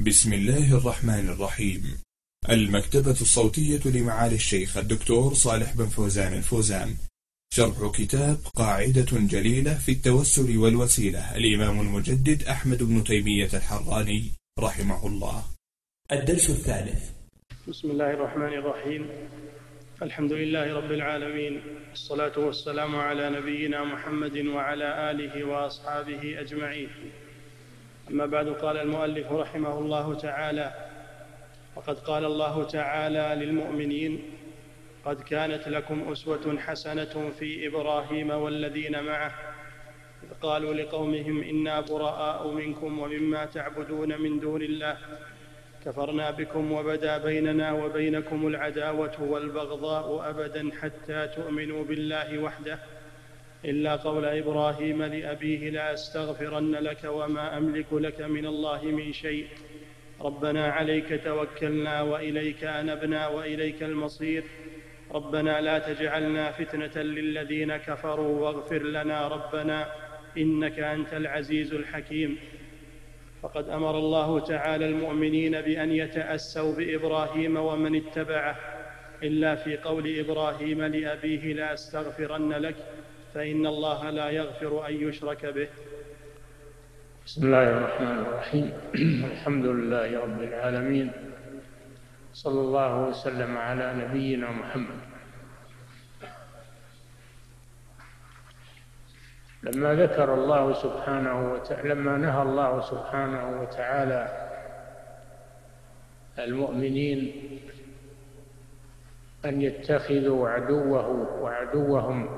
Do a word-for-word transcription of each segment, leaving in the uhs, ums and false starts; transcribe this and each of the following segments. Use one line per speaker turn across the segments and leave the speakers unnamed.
بسم الله الرحمن الرحيم. المكتبة الصوتية لمعالي الشيخ الدكتور صالح بن فوزان الفوزان، شرح كتاب قاعدة جليلة في التوسل والوسيلة، الإمام المجدد أحمد بن تيمية الحراني رحمه الله. الدرس الثالث.
بسم الله الرحمن الرحيم. الحمد لله رب العالمين، الصلاة والسلام على نبينا محمد وعلى آله وأصحابه أجمعين. أما بعد، قال المؤلف رحمه الله تعالى: وقد قال الله تعالى للمؤمنين: قد كانت لكم أسوة حسنة في إبراهيم والذين معه إذ قالوا لقومهم إنا براء منكم ومما تعبدون من دون الله كفرنا بكم وبدا بيننا وبينكم العداوة والبغضاء أبدا حتى تؤمنوا بالله وحده إلا قول إبراهيم لأبيه لأستغفرن لك وما أملك لك من الله من شيء ربنا عليك توكلنا وإليك أنبنا وإليك المصير ربنا لا تجعلنا فتنة للذين كفروا واغفر لنا ربنا إنك أنت العزيز الحكيم. فقد أمر الله تعالى المؤمنين بأن يتأسوا بإبراهيم ومن اتبعه إلا في قول إبراهيم لأبيه لأستغفرن لك فإن الله لا يغفر أن يشرك به.
بسم الله الرحمن الرحيم. الحمد لله رب العالمين، صلى الله وسلم على نبينا محمد. لما ذكر الله سبحانه وتعالى لما نهى الله سبحانه وتعالى المؤمنين أن يتخذوا عدوه وعدوهم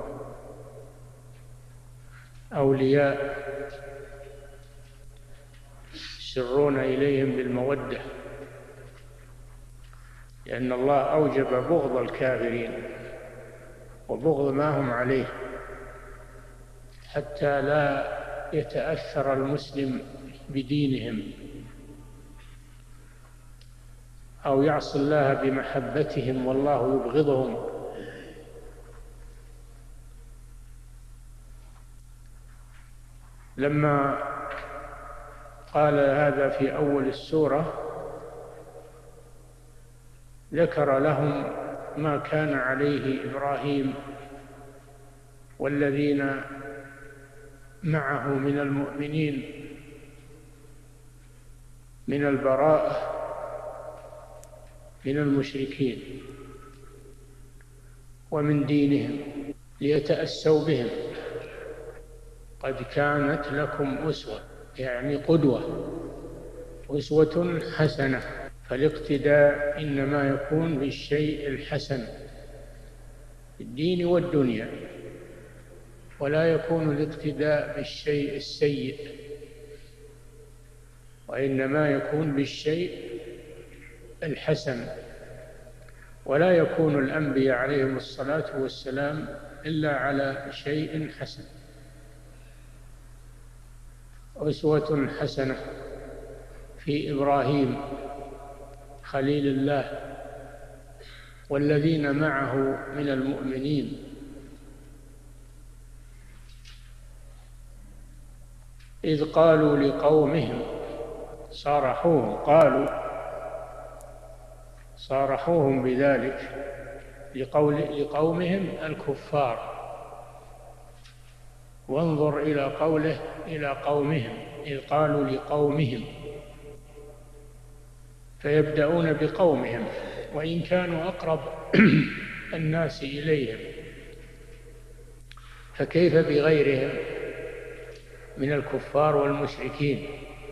أولياء يسرون إليهم بالمودة، لأن الله أوجب بغض الكافرين وبغض ما هم عليه حتى لا يتأثر المسلم بدينهم أو يعصي الله بمحبتهم والله يبغضهم. لما قال هذا في أول السورة ذكر لهم ما كان عليه إبراهيم والذين معه من المؤمنين من البراءة من المشركين ومن دينهم ليتأسوا بهم. قد كانت لكم أسوة يعني قدوة، أسوة حسنة، فالاقتداء إنما يكون بالشيء الحسن في الدين والدنيا، ولا يكون الاقتداء بالشيء السيء، وإنما يكون بالشيء الحسن. ولا يكون الأنبياء عليهم الصلاة والسلام إلا على شيء حسن. أسوة حسنة في إبراهيم خليل الله والذين معه من المؤمنين إذ قالوا لقومهم، صارحوهم قالوا صارحوهم بذلك لقول لقومهم الكفار. وانظر إلى قوله إلى قومهم إذ قالوا لقومهم، فيبدأون بقومهم وإن كانوا أقرب الناس إليهم، فكيف بغيرهم من الكفار والمشركين؟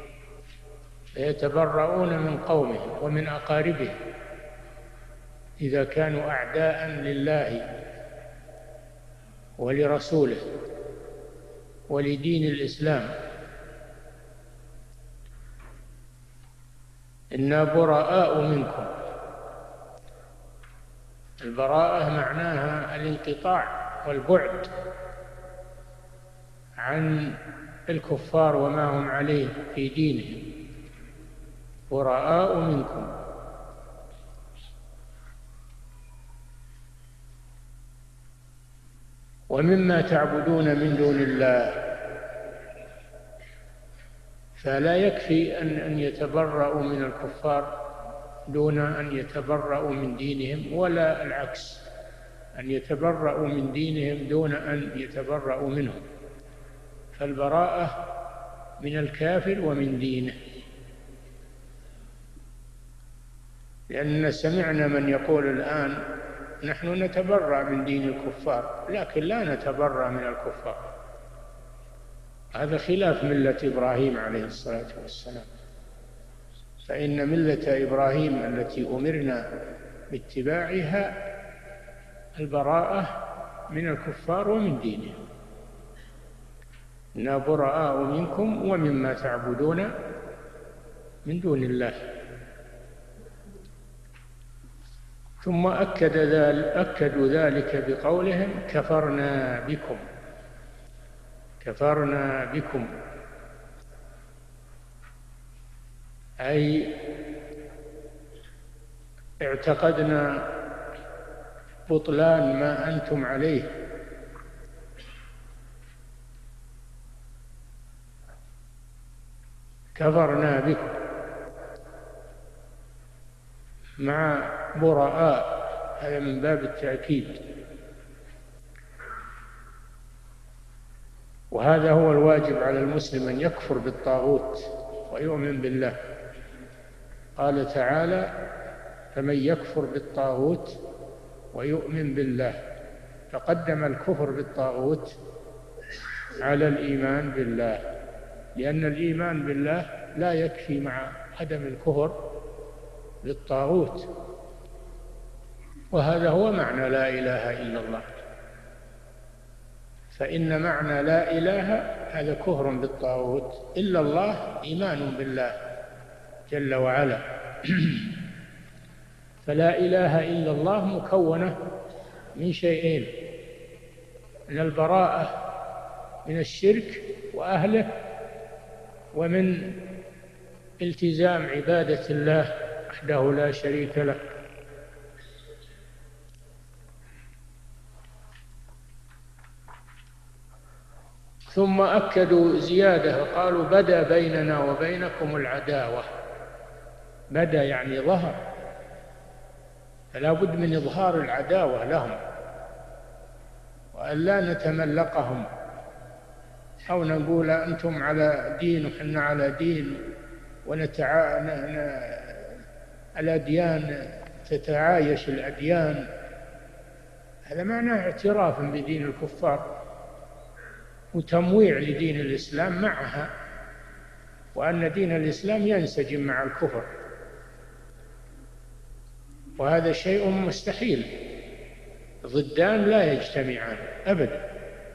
فيتبرؤون من قومهم ومن أقاربهم إذا كانوا أعداء لله ولرسوله ولدين الإسلام. إنا براء منكم. البراءة معناها الانقطاع والبعد عن الكفار وما هم عليه في دينهم. براء منكم. ومما تعبدون من دون الله فلا يكفي أن أن يتبرأوا من الكفار دون أن يتبرأوا من دينهم، ولا العكس، أن يتبرأوا من دينهم دون أن يتبرأوا منهم. فالبراءة من الكافر ومن دينه. لأننا سمعنا من يقول الآن نحن نتبرأ من دين الكفار، لكن لا نتبرأ من الكفار. هذا خلاف ملة إبراهيم عليه الصلاة والسلام. فإن ملة إبراهيم التي أمرنا باتباعها البراءة من الكفار ومن دينهم. إنا براء منكم ومما تعبدون من دون الله. ثم أكد ذلك أكدوا ذلك بقولهم كفرنا بكم كفرنا بكم أي اعتقدنا بطلان ما أنتم عليه. كفرنا بكم مع براء، هذا من باب التأكيد. وهذا هو الواجب على المسلم، أن يكفر بالطاغوت ويؤمن بالله. قال تعالى فمن يكفر بالطاغوت ويؤمن بالله، فقدم الكفر بالطاغوت على الإيمان بالله، لأن الإيمان بالله لا يكفي مع عدم الكفر بالطاغوت. وهذا هو معنى لا إله إلا الله. فإن معنى لا إله هذا كفر بالطاغوت، إلا الله إيمان بالله جل وعلا. فلا إله إلا الله مكونة من شيئين: من البراءة من الشرك وأهله، ومن التزام عبادة الله وحده لا شريك له. ثم أكدوا زيادة قالوا بدا بيننا وبينكم العداوة. بدا يعني ظهر، فلا بد من إظهار العداوة لهم، وأن لا نتملقهم أو نقول أنتم على دين وحنا على دين، ونتعا... ن... الأديان تتعايش الأديان. هذا معناه اعتراف بدين الكفار وتمويع لدين الإسلام معها، وأن دين الإسلام ينسجم مع الكفر، وهذا شيء مستحيل. ضدان لا يجتمعان أبدا.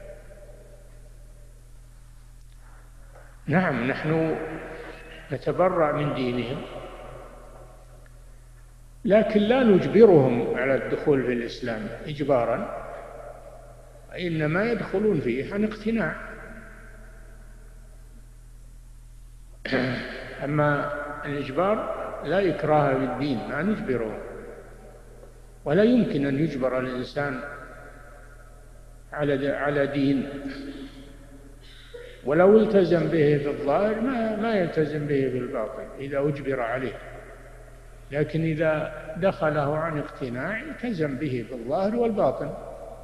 نعم، نحن نتبرأ من دينهم، لكن لا نجبرهم على الدخول في الإسلام إجبارا، إنما يدخلون فيه عن اقتناع. أما الإجبار لا إكراه في الدين، ما نجبرهم، ولا يمكن أن يجبر الإنسان على على دين، ولو التزم به في الظاهر ما ما يلتزم به في الباطن إذا أجبر عليه. لكن إذا دخله عن اقتناع التزم به في الظاهر والباطن.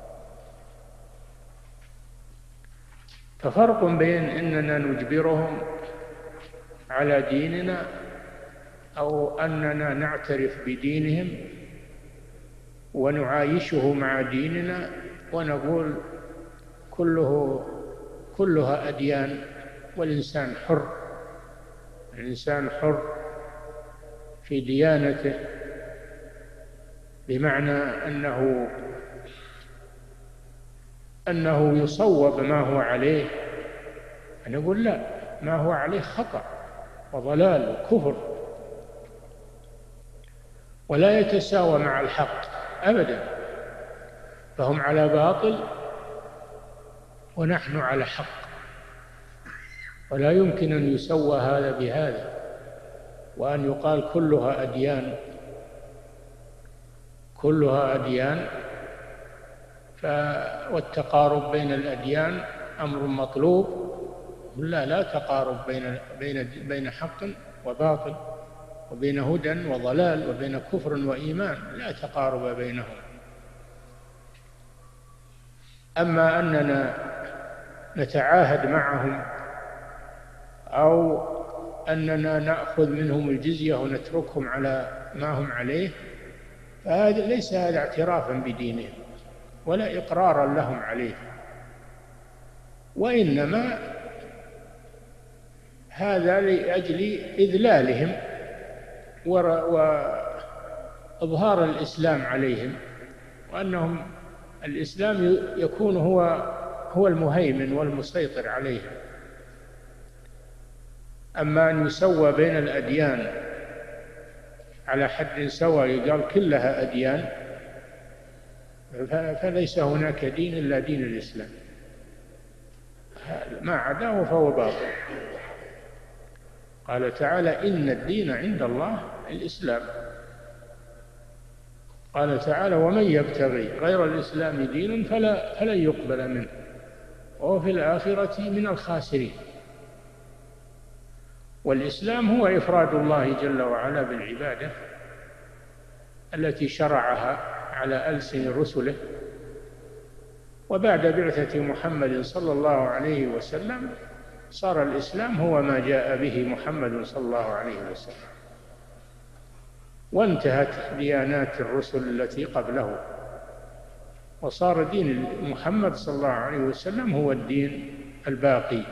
ففرق بين أننا نجبرهم على ديننا أو أننا نعترف بدينهم ونعايشه مع ديننا ونقول كله كلها أديان والإنسان حر. الإنسان حر في ديانته، بمعنى أنه أنه يصوب ما هو عليه. أنا أقول لا، ما هو عليه خطأ وضلال وكفر، ولا يتساوى مع الحق أبدا. فهم على باطل ونحن على حق، ولا يمكن أن يسوى هذا بهذا، وأن يقال كلها أديان كلها أديان. والتقارب بين الأديان أمر مطلوب، لا لا تقارب بين بين بين حق وباطل، وبين هدى وضلال، وبين كفر وإيمان، لا تقارب بينهم. أما أننا نتعاهد معهم أو أننا نأخذ منهم الجزية ونتركهم على ما هم عليه، فهذا ليس هذا اعترافا بدينهم ولا إقرارا لهم عليه، وإنما هذا لأجل إذلالهم وإظهار الإسلام عليهم، وأنهم الإسلام يكون هو هو المهيمن والمسيطر عليهم. أما أن يسوى بين الأديان على حد سواء يقال كلها أديان، فليس هناك دين إلا دين الإسلام، ما عداه فهو باطل. قال تعالى: إن الدين عند الله الإسلام. قال تعالى: ومن يبتغي غير الإسلام دينا فلا فلن يقبل منه وهو في الآخرة من الخاسرين. والإسلام هو إفراد الله جل وعلا بالعبادة التي شرعها على ألسن رسله، وبعد بعثة محمد صلى الله عليه وسلم صار الإسلام هو ما جاء به محمد صلى الله عليه وسلم، وانتهت ديانات الرسل التي قبله، وصار دين محمد صلى الله عليه وسلم هو الدين الباقي،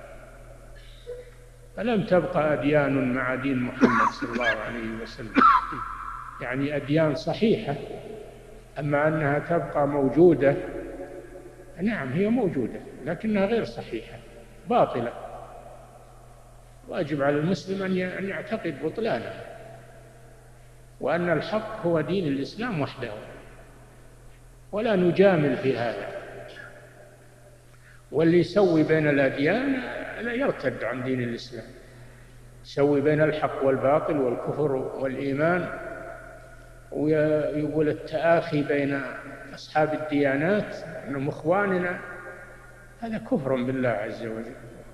فلم تبقى أديان مع دين محمد صلى الله عليه وسلم، يعني أديان صحيحة. أما أنها تبقى موجودة، نعم هي موجودة لكنها غير صحيحة باطلة، واجب على المسلم أن يعتقد بطلانها، وأن الحق هو دين الإسلام وحده، ولا نجامل في هذا. واللي يسوي بين الأديان لا يرتد عن دين الإسلام، يسوي بين الحق والباطل والكفر والإيمان، ويقول التآخي بين أصحاب الديانات أنهم إخواننا، هذا كفر بالله عز وجل.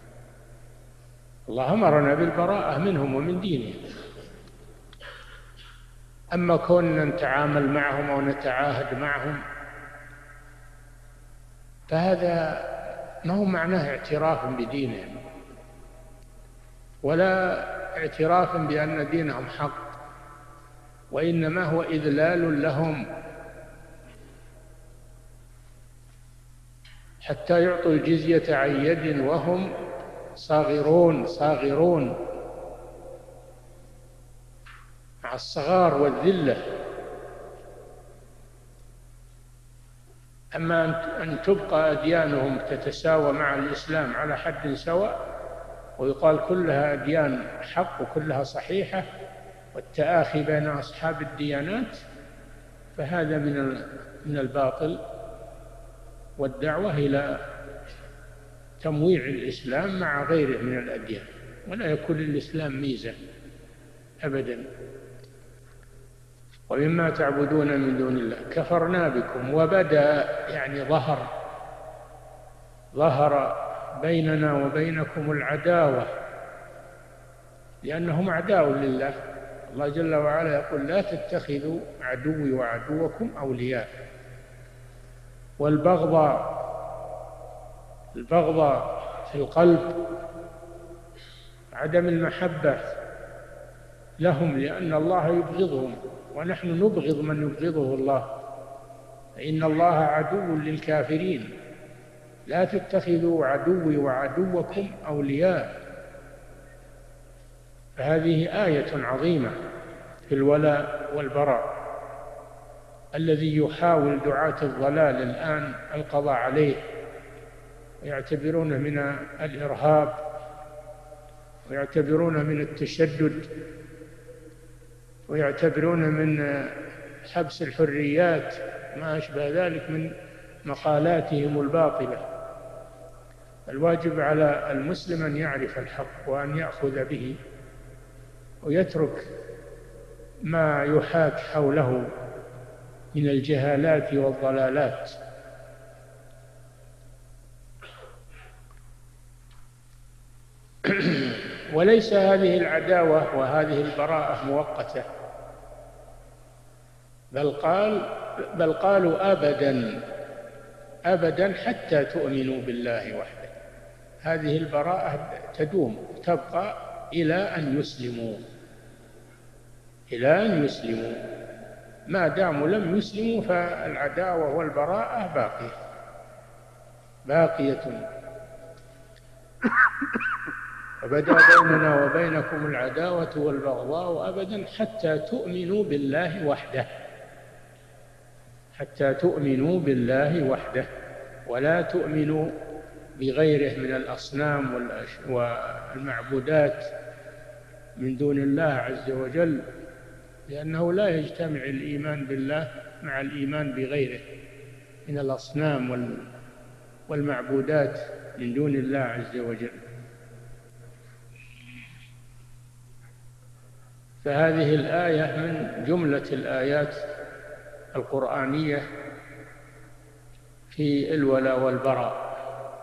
الله أمرنا بالبراءة منهم ومن دينهم. أما كوننا نتعامل معهم أو نتعاهد معهم فهذا ما هو معناه اعتراف بدينهم ولا اعتراف بأن دينهم حق، وإنما هو إذلال لهم حتى يعطوا الجزية عن يد وهم صاغرون صاغرون مع الصغار والذلة. أما أن تبقى أديانهم تتساوى مع الإسلام على حد سواء ويقال كلها أديان حق وكلها صحيحة، والتآخي بين أصحاب الديانات، فهذا من من الباطل والدعوة إلى تمويع الإسلام مع غيره من الأديان، ولا يكون للإسلام ميزة أبدا. ومما تعبدون من دون الله كفرنا بكم وبدا، يعني ظهر ظهر بيننا وبينكم العداوة، لأنهم أعداء لله. الله جل وعلا يقول: لا تتخذوا عدوي وعدوكم أولياء. والبغضاء البغضاء في القلب، عدم المحبة لهم لأن الله يبغضهم، ونحن نبغض من يبغضه الله، فإن الله عدو للكافرين. لا تتخذوا عدوي وعدوكم أولياء. فهذه آية عظيمة في الولاء والبراء، الذي يحاول دعاة الضلال الآن القضاء عليه ويعتبرونه من الإرهاب ويعتبرونه من التشدد ويعتبرونه من حبس الحريات ما أشبه ذلك من مقالاتهم الباطلة. الواجب على المسلم أن يعرف الحق وأن يأخذ به ويترك ما يحاك حوله من الجهالات والضلالات. وليس هذه العداوة وهذه البراءة مؤقتة، بل قال بل قالوا أبدا أبدا حتى تؤمنوا بالله وحده. هذه البراءة تدوم تبقى إلى أن يسلموا، إلى أن يسلموا. ما داموا لم يسلموا فالعداوة والبراءة باقية باقية. وبدأ بيننا وبينكم العداوة والبغضاء أبدا حتى تؤمنوا بالله وحده، حتى تؤمنوا بالله وحده، ولا تؤمنوا بغيره من الأصنام والمعبودات من دون الله عز وجل، لأنه لا يجتمع الإيمان بالله مع الإيمان بغيره من الأصنام والمعبودات من دون الله عز وجل. فهذه الآية من جملة الآيات القرآنية في الولاء والبراء.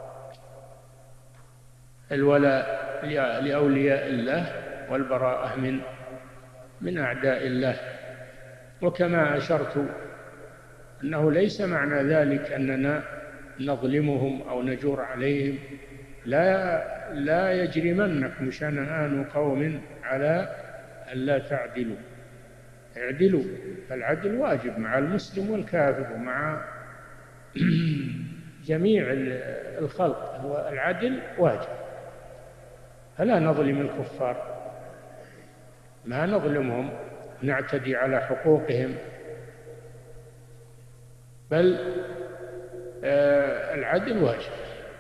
الولاء لأولياء الله والبراءة من من أعداء الله. وكما أشرت أنه ليس معنى ذلك أننا نظلمهم أو نجور عليهم. لا لا يجرمنكم شنآن قوم على ألا تعدلوا، اعدلوا، فالعدل واجب مع المسلم والكافر ومع جميع الخلق، العدل واجب. فلا نظلم الكفار، ما نظلمهم نعتدي على حقوقهم، بل العدل واجب.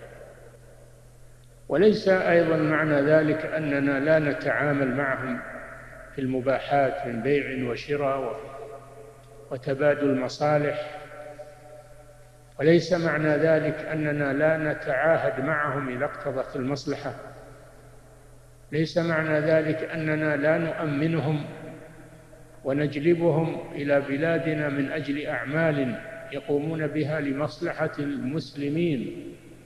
وليس أيضا معنى ذلك أننا لا نتعامل معهم في المباحات من بيع وشراء وتبادل مصالح، وليس معنى ذلك أننا لا نتعاهد معهم إذا اقتضت المصلحة، ليس معنى ذلك أننا لا نؤمنهم ونجلبهم إلى بلادنا من أجل أعمال يقومون بها لمصلحة المسلمين،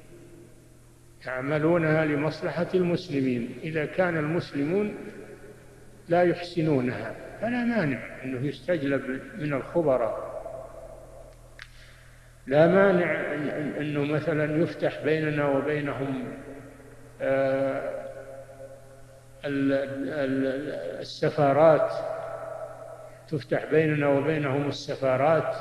يعملونها لمصلحة المسلمين. إذا كان المسلمون لا يحسنونها فلا مانع أنه يستجلب من الخبراء، لا مانع أنه مثلا يفتح بيننا وبينهم السفارات، تفتح بيننا وبينهم السفارات.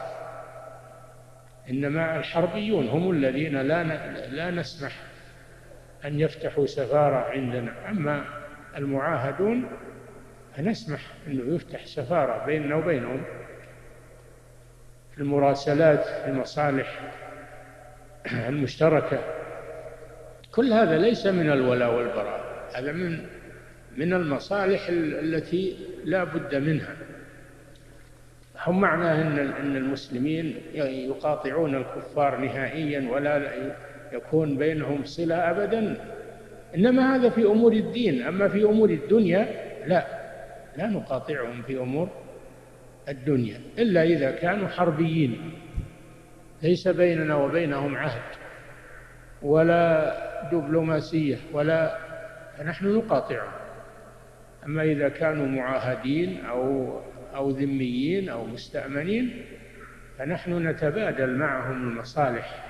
إنما الحربيون هم الذين لا لا نسمح أن يفتحوا سفارة عندنا، أما المعاهدون فنسمح أنه يفتح سفارة بيننا وبينهم في المراسلات، في المصالح المشتركة. كل هذا ليس من الولاء والبراء، هذا من من المصالح التي لا بد منها. هم معناه أن المسلمين يقاطعون الكفار نهائيا ولا يكون بينهم صلة أبدا، إنما هذا في أمور الدين. أما في أمور الدنيا لا لا نقاطعهم في أمور الدنيا إلا إذا كانوا حربيين، ليس بيننا وبينهم عهد ولا دبلوماسية ولا، فنحن نقاطعهم. أما إذا كانوا معاهدين أو أو ذميين أو مستأمنين فنحن نتبادل معهم المصالح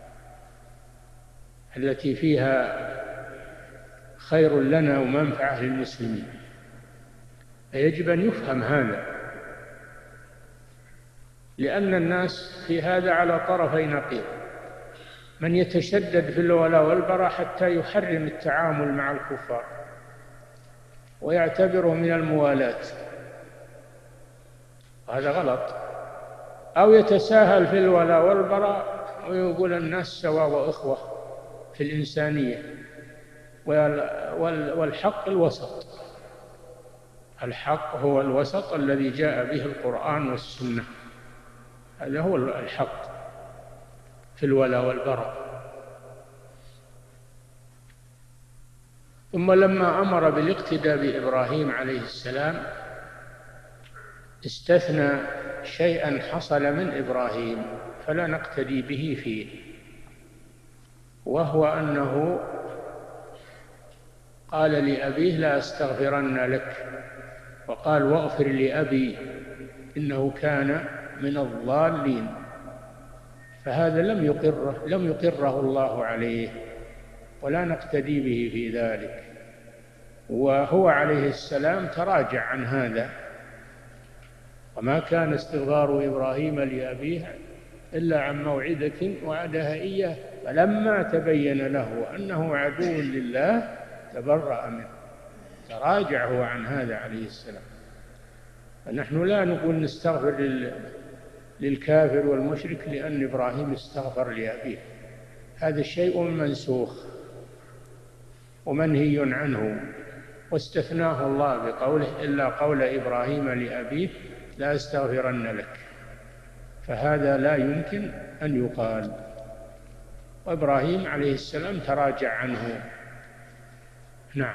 التي فيها خير لنا ومنفعة للمسلمين. فيجب أن يفهم هذا، لأن الناس في هذا على طرفي نقيض، من يتشدد في الولاء والبراء حتى يحرم التعامل مع الكفار ويعتبره من الموالاة، وهذا غلط. أو يتساهل في الولاء والبراء ويقول الناس سواء وإخوة في الإنسانية، والحق الوسط. الحق هو الوسط الذي جاء به القرآن والسنة، هذا هو الحق في الولاء والبراء. ثم لما أمر بالاقتداء بإبراهيم عليه السلام استثنى شيئا حصل من إبراهيم فلا نقتدي به فيه، وهو أنه قال لأبيه لا أستغفرن لك، وقال واغفر لأبي إنه كان من الضالين. فهذا لم يقره لم يقره الله عليه، ولا نقتدي به في ذلك. وهو عليه السلام تراجع عن هذا، وما كان استغفار إبراهيم لأبيه إلا عن موعدة وعدها إياه فلما تبين له أنه عدو لله تبرأ منه. تراجع هو عن هذا عليه السلام. فنحن لا نقول نستغفر للكافر والمشرك لأن إبراهيم استغفر لأبيه، هذا شيء منسوخ ومنهي عنه، واستثناه الله بقوله إلا قول إبراهيم لأبيه لا أستغفرن لك، فهذا لا يمكن أن يقال. وإبراهيم عليه السلام تراجع عنه. نعم.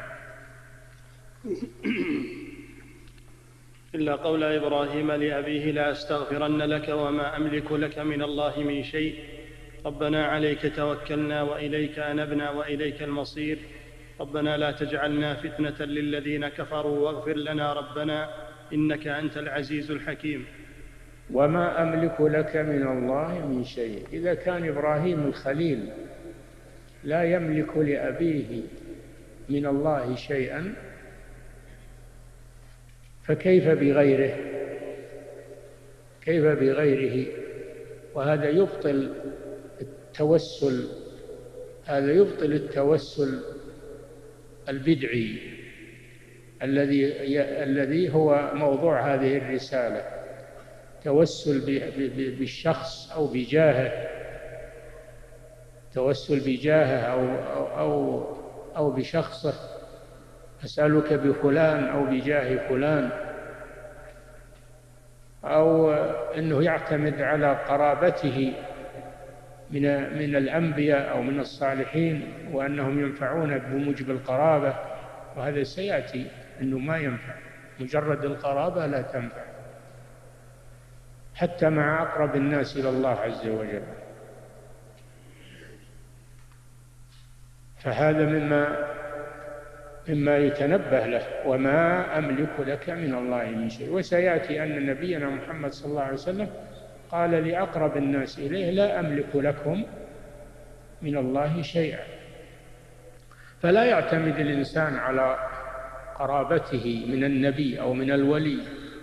إلا قول إبراهيم لأبيه لا أستغفرن لك وما أملك لك من الله من شيء ربنا عليك توكلنا وإليك أنبنا وإليك المصير ربنا لا تجعلنا فتنة للذين كفروا واغفر لنا ربنا إنك أنت العزيز الحكيم.
وما أملك لك من الله من شيء. إذا كان إبراهيم الخليل لا يملك لأبيه من الله شيئا فكيف بغيره؟ كيف بغيره؟ وهذا يبطل التوسل، هذا يبطل التوسل البدعي الذي الذي هو موضوع هذه الرسالة، توسل بالشخص أو بجاهه، توسل بجاهه أو أو أو بشخصه، أسألك بفلان أو بجاه فلان، أو أنه يعتمد على قرابته من من الأنبياء أو من الصالحين وأنهم ينفعون بموجب القرابة، وهذا سيأتي أنه ما ينفع، مجرد القرابة لا تنفع حتى مع أقرب الناس إلى الله عز وجل. فهذا مما مما يتنبه له. وما أملك لك من الله من شيء. وسيأتي أن نبينا محمد صلى الله عليه وسلم قال لأقرب الناس إليه لا أملك لكم من الله شيئا. فلا يعتمد الإنسان على قرابته من النبي أو من الولي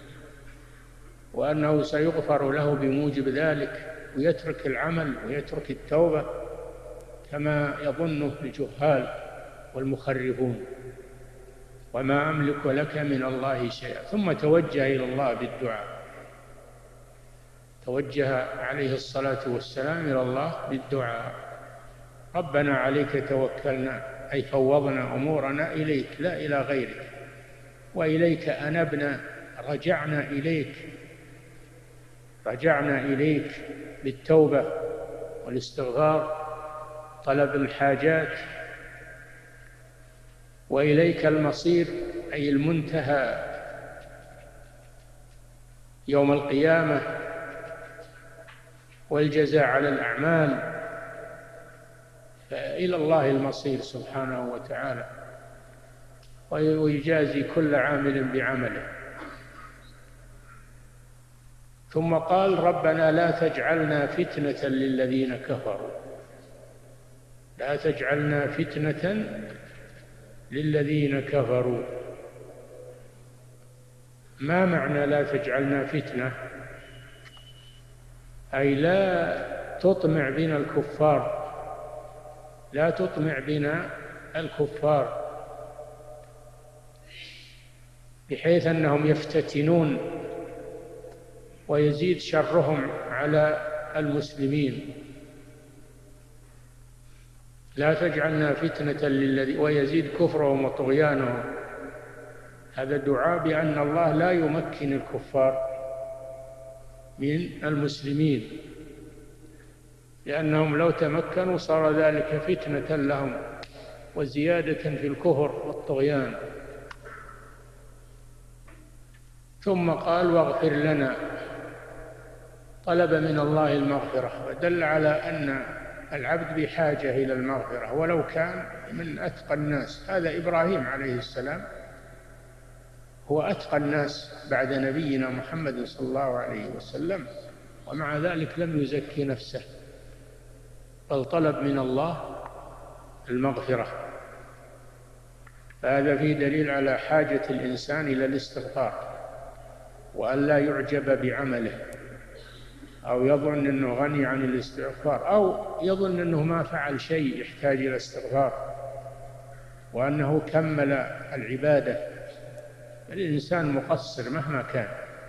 وأنه سيغفر له بموجب ذلك ويترك العمل ويترك التوبة كما يظنه الجهال والمخرفون. وما أملك لك من الله شيئا. ثم توجه إلى الله بالدعاء، توجه عليه الصلاة والسلام إلى الله بالدعاء. ربنا عليك توكلنا، أي فوضنا أمورنا إليك لا إلى غيرك، وإليك أنبنا، رجعنا إليك رجعنا إليك بالتوبة والاستغفار، طلب الحاجات، وإليك المصير أي المنتهى يوم القيامة والجزاء على الأعمال، فإلى الله المصير سبحانه وتعالى، ويجازي كل عامل بعمله. ثم قال ربنا لا تجعلنا فتنة للذين كفروا، لا تجعلنا فتنة للذين كفروا. ما معنى لا تجعلنا فتنة؟ أي لا تطمع بنا الكفار، لا تطمع بنا الكفار بحيث أنهم يفتتنون ويزيد شرهم على المسلمين. لا تجعلنا فتنة للذين ويزيد كفرهم وطغيانهم. هذا دعاء بأن الله لا يمكن الكفار من المسلمين، لأنهم لو تمكنوا صار ذلك فتنة لهم وزيادة في الكفر والطغيان. ثم قال واغفر لنا، طلب من الله المغفرة، ودل على أن العبد بحاجة إلى المغفرة ولو كان من أتقى الناس. هذا إبراهيم عليه السلام هو أتقى الناس بعد نبينا محمد صلى الله عليه وسلم، ومع ذلك لم يزكي نفسه بل طلب من الله المغفرة. فهذا فيه دليل على حاجة الإنسان إلى الاستغفار، وأن لا يعجب بعمله أو يظن أنه غني عن الاستغفار، أو يظن أنه ما فعل شيء يحتاج إلى استغفار وأنه كمل العبادة. الإنسان مقصر مهما كان.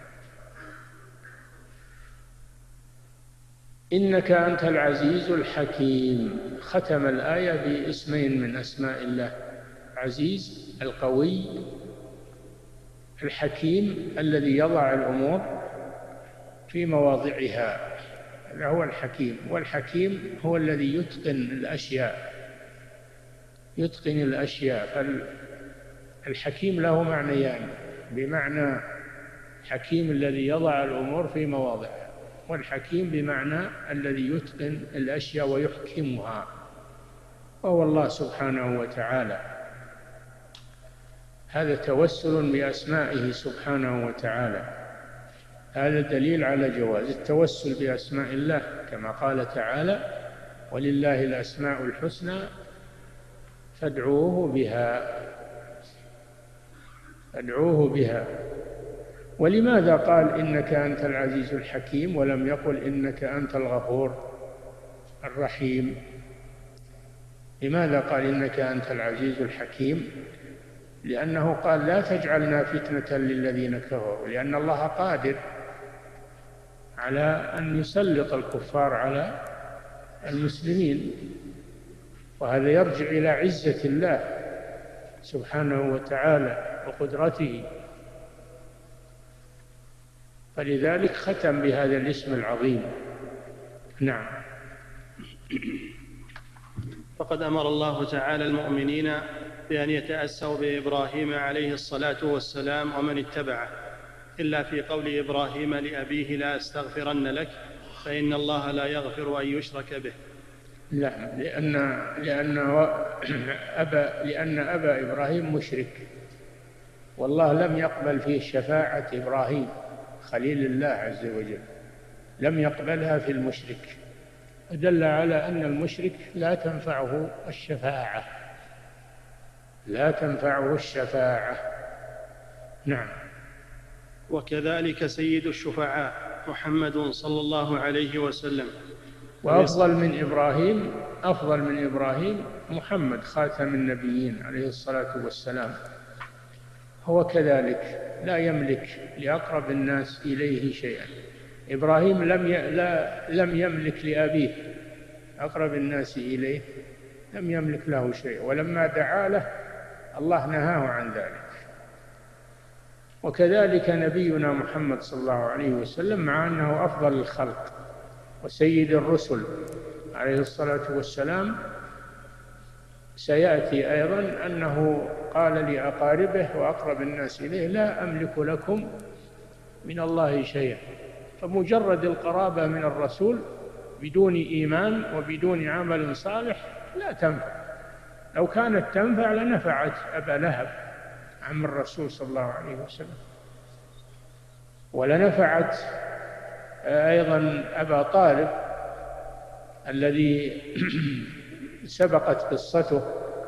إنك أنت العزيز الحكيم. ختم الآية باسمين من أسماء الله: عزيز القوي، الحكيم الذي يضع الأمور في مواضعها، هذا هو الحكيم. والحكيم هو الذي يتقن الأشياء يتقن الأشياء الحكيم له معنيان: بمعنى حكيم الذي يضع الأمور في مواضعها، والحكيم بمعنى الذي يتقن الأشياء ويحكمها، وهو الله سبحانه وتعالى. هذا توسل بأسمائه سبحانه وتعالى. هذا دليل على جواز التوسل بأسماء الله، كما قال تعالى: ولله الأسماء الحسنى فادعوه بها فادعوه بها. ولماذا قال إنك أنت العزيز الحكيم ولم يقل إنك أنت الغفور الرحيم؟ لماذا قال إنك أنت العزيز الحكيم؟ لأنه قال: لا تجعلنا فتنة للذين كفروا، لأن الله قادر على أن يسلط الكفار على المسلمين، وهذا يرجع إلى عزة الله سبحانه وتعالى وقدرته. فلذلك ختم بهذا الاسم العظيم. نعم.
فقد أمر الله تعالى المؤمنين بأن يتأسوا بإبراهيم عليه الصلاة والسلام ومن اتبعه، إلا في قول إبراهيم لأبيه: لا أستغفرن لك فإن الله لا يغفر أن يشرك به.
لا، لأن لأن أبا لأن أبا إبراهيم مشرك، والله لم يقبل فيه شفاعة إبراهيم خليل الله عز وجل، لم يقبلها في المشرك، دل على أن المشرك لا تنفعه الشفاعة لا تنفعه الشفاعة. نعم.
وكذلك سيد الشفعاء محمد صلى الله عليه وسلم.
وأفضل من إبراهيم أفضل من إبراهيم محمد خاتم النبيين عليه الصلاة والسلام، هو كذلك لا يملك لأقرب الناس إليه شيئا. إبراهيم لم ي... لا لم يملك لأبيه أقرب الناس إليه، لم يملك له شيء، ولما دعا له الله نهاه عن ذلك. وكذلك نبينا محمد صلى الله عليه وسلم، مع أنه أفضل الخلق وسيد الرسل عليه الصلاة والسلام، سيأتي أيضا أنه قال لأقاربه وأقرب الناس إليه: لا أملك لكم من الله شيئا. فمجرد القرابة من الرسول بدون إيمان وبدون عمل صالح لا تنفع. لو كانت تنفع لنفعت أبا لهب عم الرسول صلى الله عليه وسلم، ولنفعت أيضا أبا طالب الذي سبقت قصته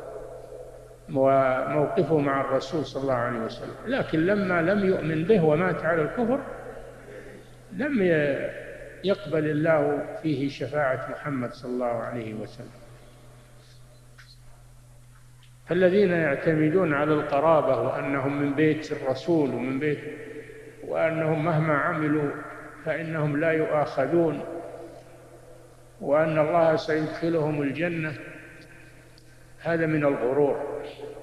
وموقفه مع الرسول صلى الله عليه وسلم، لكن لما لم يؤمن به ومات على الكفر لم يقبل الله فيه شفاعة محمد صلى الله عليه وسلم. فالذين يعتمدون على القرابة وأنهم من بيت الرسول ومن بيت وأنهم مهما عملوا فإنهم لا يؤاخذون وأن الله سيدخلهم الجنة، هذا من الغرور.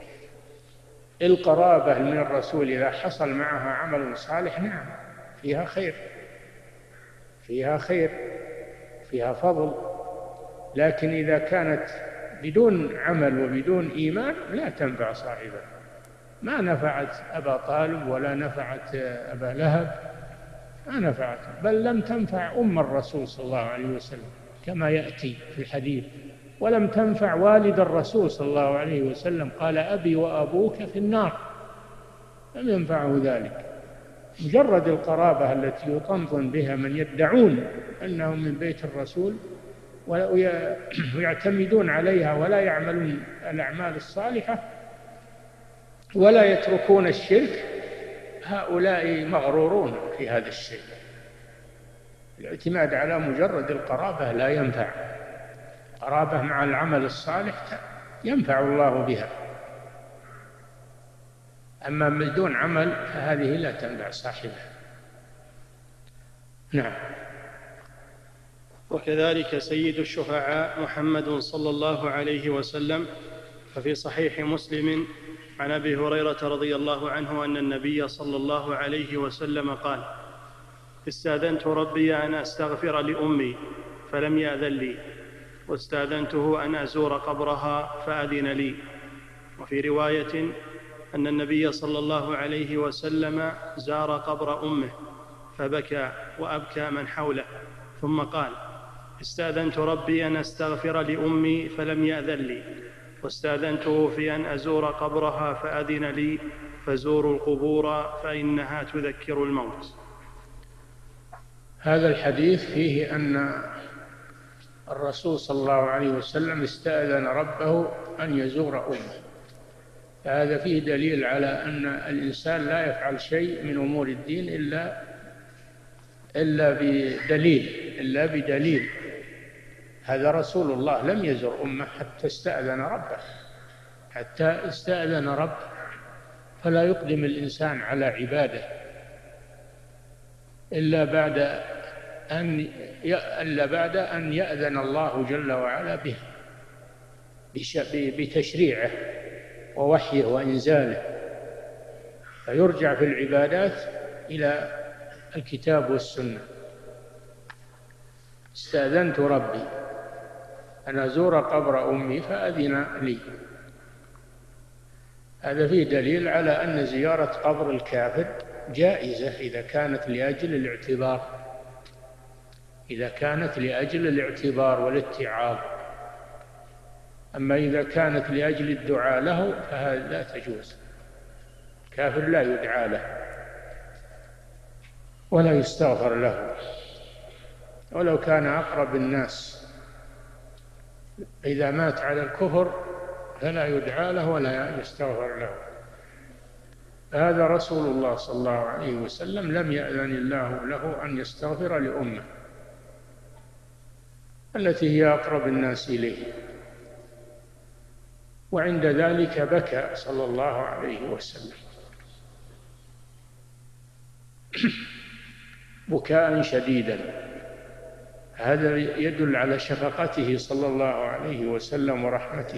القرابة من الرسول إذا حصل معها عمل صالح نعم فيها خير فيها خير فيها فضل، لكن إذا كانت بدون عمل وبدون إيمان لا تنفع صاحبها. ما نفعت أبا طالب ولا نفعت أبا لهب، ما نفعت، بل لم تنفع أم الرسول صلى الله عليه وسلم. كما يأتي في الحديث. ولم تنفع والد الرسول صلى الله عليه وسلم، قال أبي وأبوك في النار، لم ينفعه ذلك. مجرد القرابة التي يطنطن بها من يدعون أنهم من بيت الرسول ويعتمدون عليها ولا يعملون الأعمال الصالحة ولا يتركون الشرك، هؤلاء مغرورون في هذا الشيء. الاعتماد على مجرد القرابة لا ينفع. قرابة مع العمل الصالح ينفع الله بها، أما بدون عمل فهذه لا تنفع صاحبها. نعم.
وكذلك سيد الشفعاء محمد صلى الله عليه وسلم، ففي صحيح مسلم عن أبي هريرة رضي الله عنه أن النبي صلى الله عليه وسلم قال: استأذنت ربي أن أستغفر لأمي فلم يأذن لي، واستأذنته أن أزور قبرها فأذن لي. وفي رواية أن النبي صلى الله عليه وسلم زار قبر أمه فبكى وأبكى من حوله، ثم قال: استأذنت ربي أن أستغفر لأمي فلم يأذن لي، واستأذنته في أن أزور قبرها فأذن لي، فزوروا القبور فإنها تذكر الموت.
هذا الحديث فيه أن الرسول صلى الله عليه وسلم استأذن ربه أن يزور أمه، فهذا فيه دليل على أن الإنسان لا يفعل شيء من أمور الدين إلا إلا بدليل إلا بدليل هذا رسول الله لم يزر أمه حتى استأذن ربه حتى استأذن ربه فلا يقدم الإنسان على عباده إلا بعد أن إلا بعد أن يأذن الله جل وعلا به بتشريعه ووحيه وإنزاله، فيرجع في العبادات إلى الكتاب والسنة. استأذنت ربي أن أزور قبر أمي فأذن لي، هذا فيه دليل على أن زيارة قبر الكافر جائزة إذا كانت لأجل الاعتبار إذا كانت لأجل الاعتبار والاتعاظ. أما إذا كانت لأجل الدعاء له فهذا لا تجوز، كافر لا يدعى له ولا يستغفر له، ولو كان أقرب الناس إذا مات على الكفر فلا يدعى له ولا يستغفر له. هذا رسول الله صلى الله عليه وسلم لم يأذن الله له أن يستغفر لأمه التي هي أقرب الناس إليه، وعند ذلك بكى صلى الله عليه وسلم بكاء شديدا. هذا يدل على شفقته صلى الله عليه وسلم ورحمته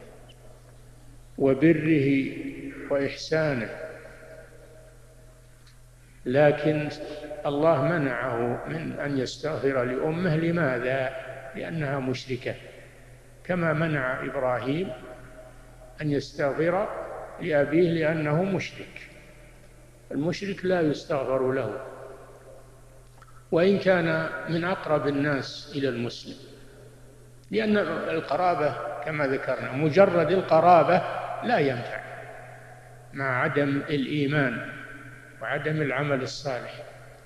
وبره وإحسانه، لكن الله منعه من أن يستغفر لأمه. لماذا؟ لأنها مشركة، كما منع إبراهيم أن يستغفر لأبيه لأنه مشرك. المشرك لا يستغفر له وإن كان من أقرب الناس إلى المسلم، لأن القرابة كما ذكرنا مجرد القرابة لا ينفع مع عدم الإيمان وعدم العمل الصالح.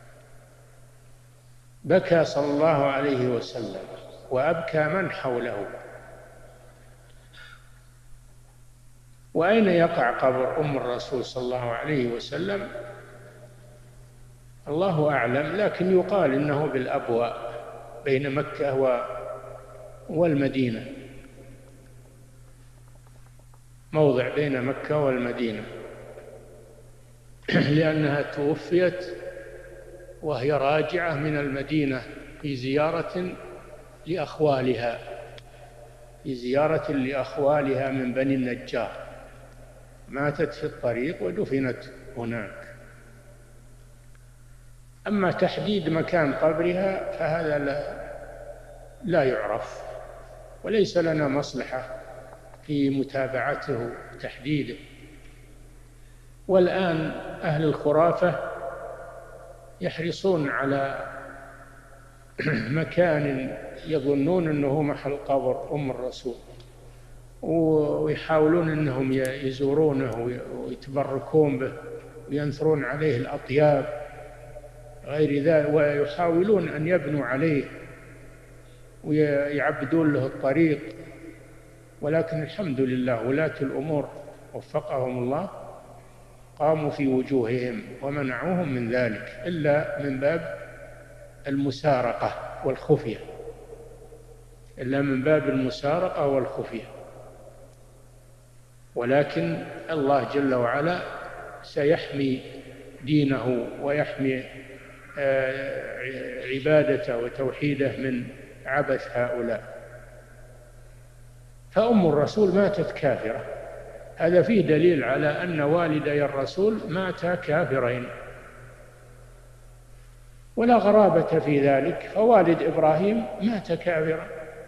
بكى صلى الله عليه وسلم وأبكى من حوله. وأين يقع قبر أم الرسول صلى الله عليه وسلم؟ الله أعلم، لكن يقال إنه بالأبواء بين مكة والمدينة، موضع بين مكة والمدينة، لأنها توفيت وهي راجعة من المدينة في زيارة لأخوالها في زيارة لأخوالها من بني النجار، ماتت في الطريق ودفنت هناك. أما تحديد مكان قبرها فهذا لا, لا يعرف، وليس لنا مصلحة في متابعته وتحديده. والآن أهل الخرافة يحرصون على مكان يظنون أنه محل قبر أم الرسول، ويحاولون أنهم يزورونه ويتبركون به وينثرون عليه الأطياب غير ذلك، ويحاولون أن يبنوا عليه ويعبدون له الطريق. ولكن الحمد لله ولاة الأمور وفقهم الله قاموا في وجوههم ومنعوهم من ذلك، إلا من باب المسارقة والخفية، إلا من باب المسارقة والخفية. ولكن الله جل وعلا سيحمي دينه ويحمي عبادته وتوحيده من عبث هؤلاء. فأم الرسول ماتت كافرة، هذا فيه دليل على أن والدي الرسول ماتا كافرين، ولا غرابة في ذلك، فوالد إبراهيم مات كافرا،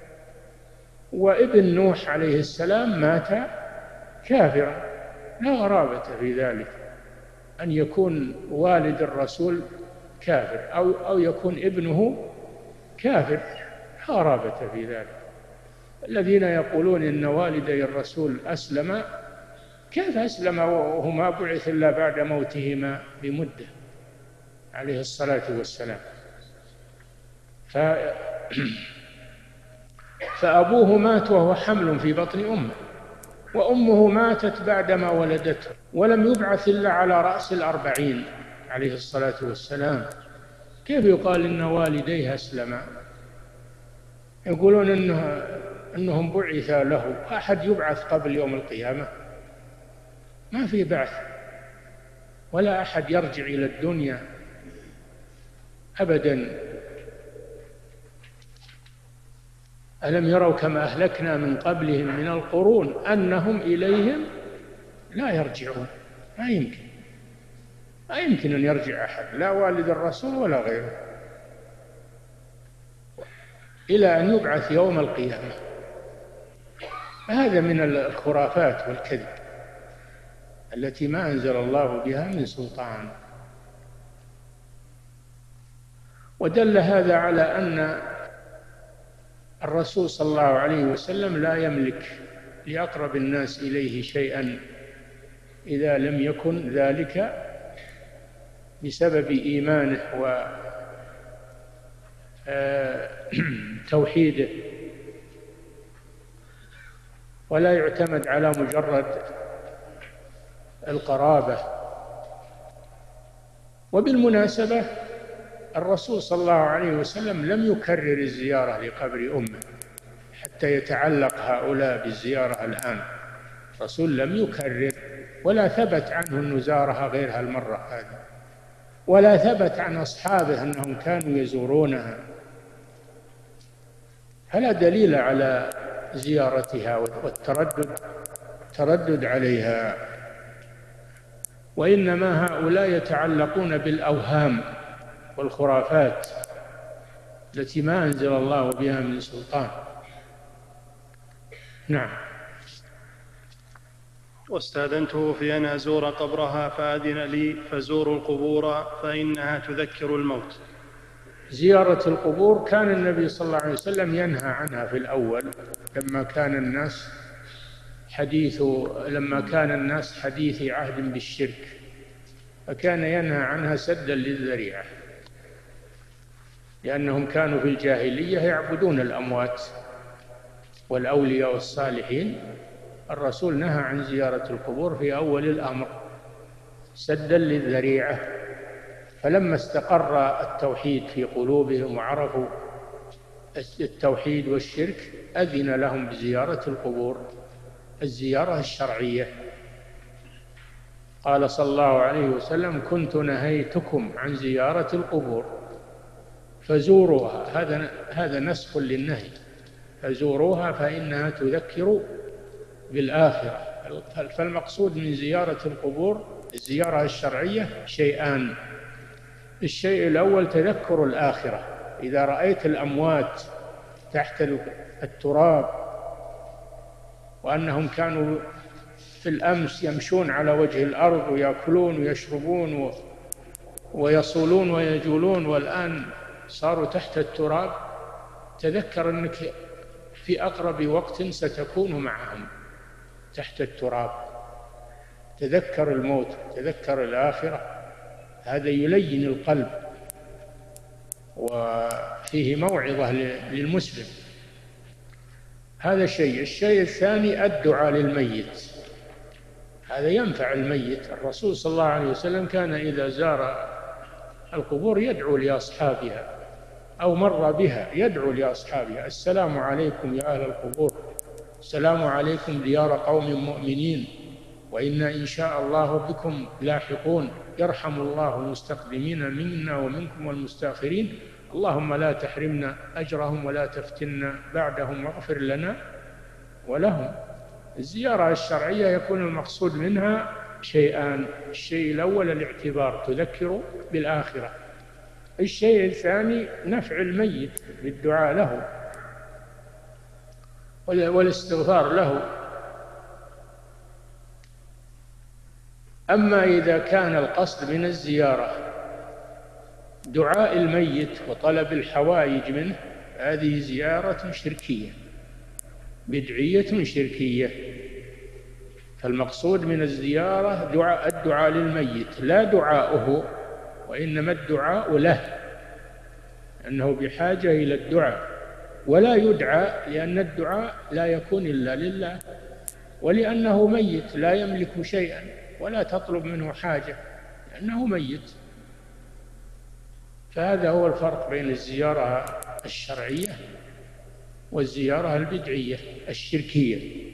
وابن نوح عليه السلام مات كافرا، لا غرابة في ذلك أن يكون والد الرسول كافر أو أو يكون ابنه كافر، لا غرابة في ذلك. الذين يقولون إن والدي الرسول أسلم، كيف أسلم وهو ما بعث إلا بعد موتهما بمدة عليه الصلاة والسلام؟ ف... فأبوه مات وهو حمل في بطن أمه، وأمه ماتت بعدما ولدته، ولم يبعث إلا على رأس الأربعين عليه الصلاة والسلام. كيف يقال إن والديه أسلما؟ يقولون إنه أنهم بعث له. أحد يبعث قبل يوم القيامة؟ ما في بعث، ولا أحد يرجع إلى الدنيا أبدا. ألم يروا كما أهلكنا من قبلهم من القرون أنهم إليهم لا يرجعون؟ ما يمكن، ما يمكن أن يرجع أحد، لا والد الرسول ولا غيره، إلى أن يبعث يوم القيامة. هذا من الخرافات والكذب التي ما أنزل الله بها من سلطان. ودل هذا على أن الرسول صلى الله عليه وسلم لا يملك لأقرب الناس إليه شيئا إذا لم يكن ذلك بسبب إيمانه وتوحيده، ولا يعتمد على مجرد القرابة. وبالمناسبة الرسول صلى الله عليه وسلم لم يكرر الزيارة لقبر أمه حتى يتعلق هؤلاء بالزيارة الآن. الرسول لم يكرر، ولا ثبت عنه أنه زارها غير هالمرة هذه، ولا ثبت عن أصحابه أنهم كانوا يزورونها، فلا دليل على زيارتها والتردد تردد عليها. وإنما هؤلاء يتعلقون بالأوهام والخرافات التي ما أنزل الله بها من سلطان. نعم.
واستأذنته في أن أزور قبرها فأذن لي، فزوروا القبور فإنها تذكر الموت.
زيارة القبور كان النبي صلى الله عليه وسلم ينهى عنها في الأول، لما كان الناس حديث لما كان الناس حديث عهد بالشرك، فكان ينهى عنها سدا للذريعة، لأنهم كانوا في الجاهلية يعبدون الأموات والأولياء والصالحين. الرسول نهى عن زيارة القبور في أول الأمر سدا للذريعة، فلما استقر التوحيد في قلوبهم وعرفوا التوحيد والشرك أذن لهم بزيارة القبور، الزيارة الشرعية. قال صلى الله عليه وسلم: كنت نهيتكم عن زيارة القبور فزوروها. هذا هذا نسخ للنهي، فزوروها فإنها تذكر بالآخرة. فالمقصود من زيارة القبور الزيارة الشرعية شيئان: الشيء الأول تذكر الآخرة، إذا رأيت الأموات تحت التراب وأنهم كانوا في الأمس يمشون على وجه الأرض ويأكلون ويشربون ويصولون ويجولون، والآن صاروا تحت التراب تذكر أنك في أقرب وقت ستكون معهم تحت التراب، تذكر الموت، تذكر الآخرة. هذا يلين القلب وفيه موعظة للمسلم. هذا شيء. الشيء الثاني الدعاء للميت، هذا ينفع الميت. الرسول صلى الله عليه وسلم كان إذا زار القبور يدعو لأصحابها أو مر بها يدعو لأصحابها: السلام عليكم يا أهل القبور، السلام عليكم ديار قوم مؤمنين، وإنا إن شاء الله بكم لاحقون، يرحم الله المستقدمين منا ومنكم والمستأخرين، اللهم لا تحرمنا أجرهم ولا تفتنا بعدهم واغفر لنا ولهم. الزيارة الشرعية يكون المقصود منها شيئان: الشيء الأول الاعتبار، تذكر بالآخرة. الشيء الثاني نفع الميت بالدعاء له والاستغفار له. أما إذا كان القصد من الزيارة دعاء الميت وطلب الحوائج منه، هذه زيارة شركية بدعية شركية. فالمقصود من الزيارة دعاء الدعاء للميت لا دعاؤه، وإنما الدعاء له، أنه بحاجة إلى الدعاء، ولا يدعى لأن الدعاء لا يكون إلا لله، ولأنه ميت لا يملك شيئا ولا تطلب منه حاجة لأنه ميت. فهذا هو الفرق بين الزيارة الشرعية والزيارة البدعية الشركية.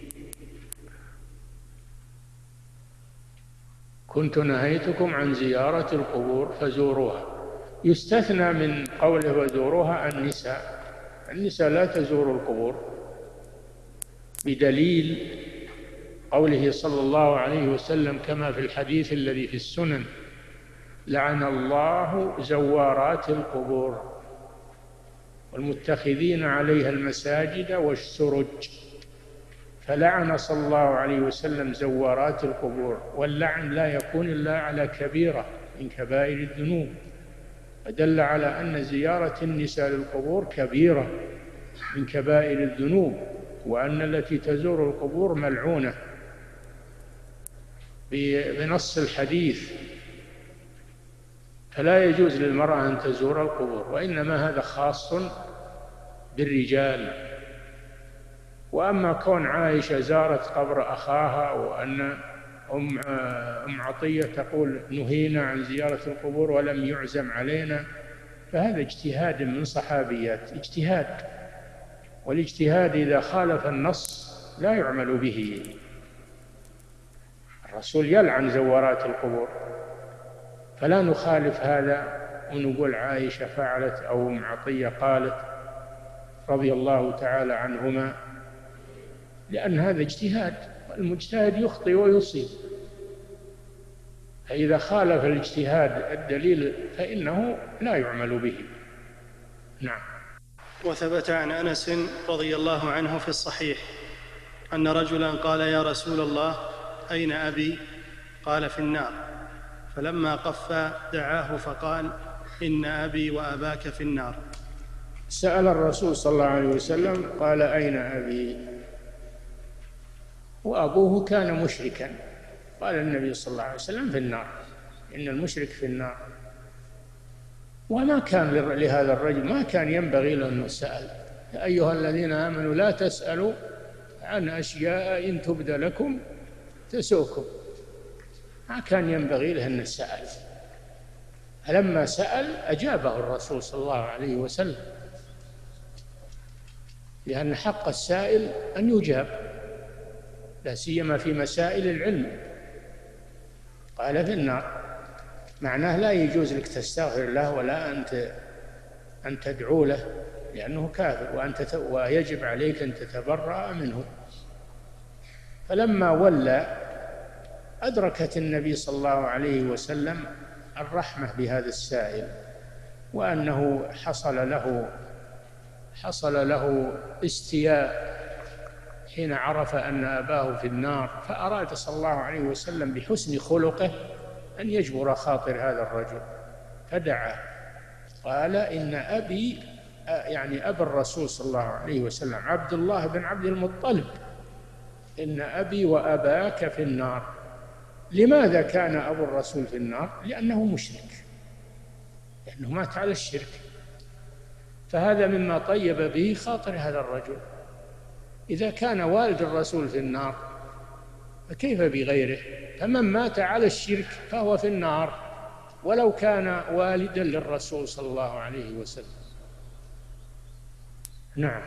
كنت نهيتكم عن زيارة القبور فزوروها. يستثنى من قوله وزوروها النساء، النساء لا تزور القبور بدليل قوله صلى الله عليه وسلم كما في الحديث الذي في السنن: لعن الله زوارات القبور والمتخذين عليها المساجد والسرج. فلعن صلى الله عليه وسلم زوارات القبور، واللعن لا يكون إلا على كبيرة من كبائر الذنوب، فدل على أن زيارة النساء للقبور كبيرة من كبائر الذنوب، وأن التي تزور القبور ملعونة بنص الحديث. فلا يجوز للمرأة أن تزور القبور، وإنما هذا خاص بالرجال. وأما كون عائشة زارت قبر أخاها، وأن أم أم عطية تقول نهينا عن زيارة القبور ولم يعزم علينا، فهذا اجتهاد من صحابيات، اجتهاد، والاجتهاد إذا خالف النص لا يعمل به. الرسول يلعن زوارات القبور، فلا نخالف هذا ونقول عائشة فعلت أو أم عطية قالت رضي الله تعالى عنهما، لأن هذا اجتهاد، المجتهد يخطئ ويصيب، فإذا خالف الاجتهاد الدليل فإنه لا يعمل به. نعم.
وثبت عن أنس رضي الله عنه في الصحيح أن رجلا قال: يا رسول الله أين أبي؟ قال: في النار. فلما قف دعاه فقال: إن أبي وأباك في النار.
سأل الرسول صلى الله عليه وسلم قال: أين أبي؟ وأبوه كان مشركا. قال النبي صلى الله عليه وسلم: في النار، إن المشرك في النار. وما كان لهذا الرجل، ما كان ينبغي له أن يسأل: يا أيها الذين آمنوا لا تسألوا عن أشياء إن تبد لكم تسؤكم. ما كان ينبغي له أن يسأل. فلما سأل أجابه الرسول صلى الله عليه وسلم، لأن حق السائل أن يجاب، لا سيما في مسائل العلم. قال: في النار، معناه لا يجوز لك تستغفر له ولا أنت أن تدعو له، لأنه كافر، وأنت ويجب عليك أن تتبرأ منه. فلما ولى أدركت النبي صلى الله عليه وسلم الرحمة بهذا السائل، وأنه حصل له حصل له استياء حين عرف أن أباه في النار، فأراد صلى الله عليه وسلم بحسن خلقه أن يجبر خاطر هذا الرجل، فدعا قال إن أبي يعني أبا الرسول صلى الله عليه وسلم عبد الله بن عبد المطلب إن أبي وأباك في النار. لماذا كان أبو الرسول في النار؟ لأنه مشرك، لأنه مات على الشرك، فهذا مما طيب به خاطر هذا الرجل. إذا كان والد الرسول في النار فكيف بغيره؟ فمن مات على الشرك فهو في النار ولو كان والدا للرسول صلى الله عليه وسلم. نعم.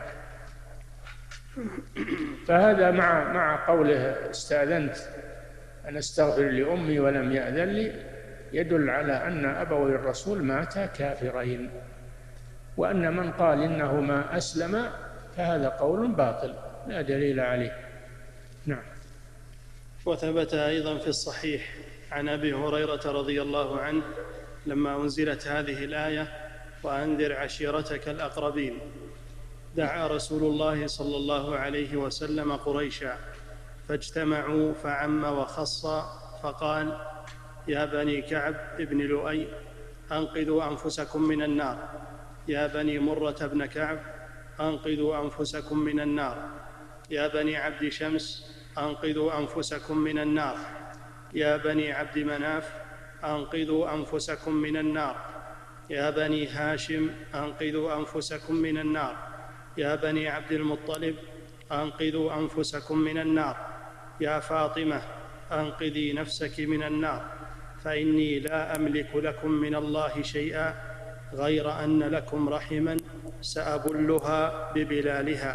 فهذا مع مع قوله استأذنت أن أستغفر لأمي ولم يأذن لي يدل على أن أبوي الرسول ماتا كافرين، وأن من قال إنهما أسلم فهذا قول باطل لا دليل عليه. نعم.
وثبت أيضا في الصحيح عن أبي هريرة رضي الله عنه لما أنزلت هذه الآية وأنذر عشيرتك الأقربين دعا رسول الله صلى الله عليه وسلم قريشا فاجتمعوا فعم وخص فقال يا بني كعب ابن لؤي أنقذوا أنفسكم من النار، يا بني مرة بن كعب أنقذوا أنفسكم من النار، يا بني عبد شمس أنقذوا أنفسكم من النار، يا بني عبد مناف أنقذوا أنفسكم من النار، يا بني هاشم أنقذوا أنفسكم من النار، يا بني عبد المطلب أنقذوا أنفسكم من النار، يا فاطمة أنقذي نفسك من النار، فإني لا أملك لكم من الله شيئا غير أن لكم رحما سأبلها ببلالها.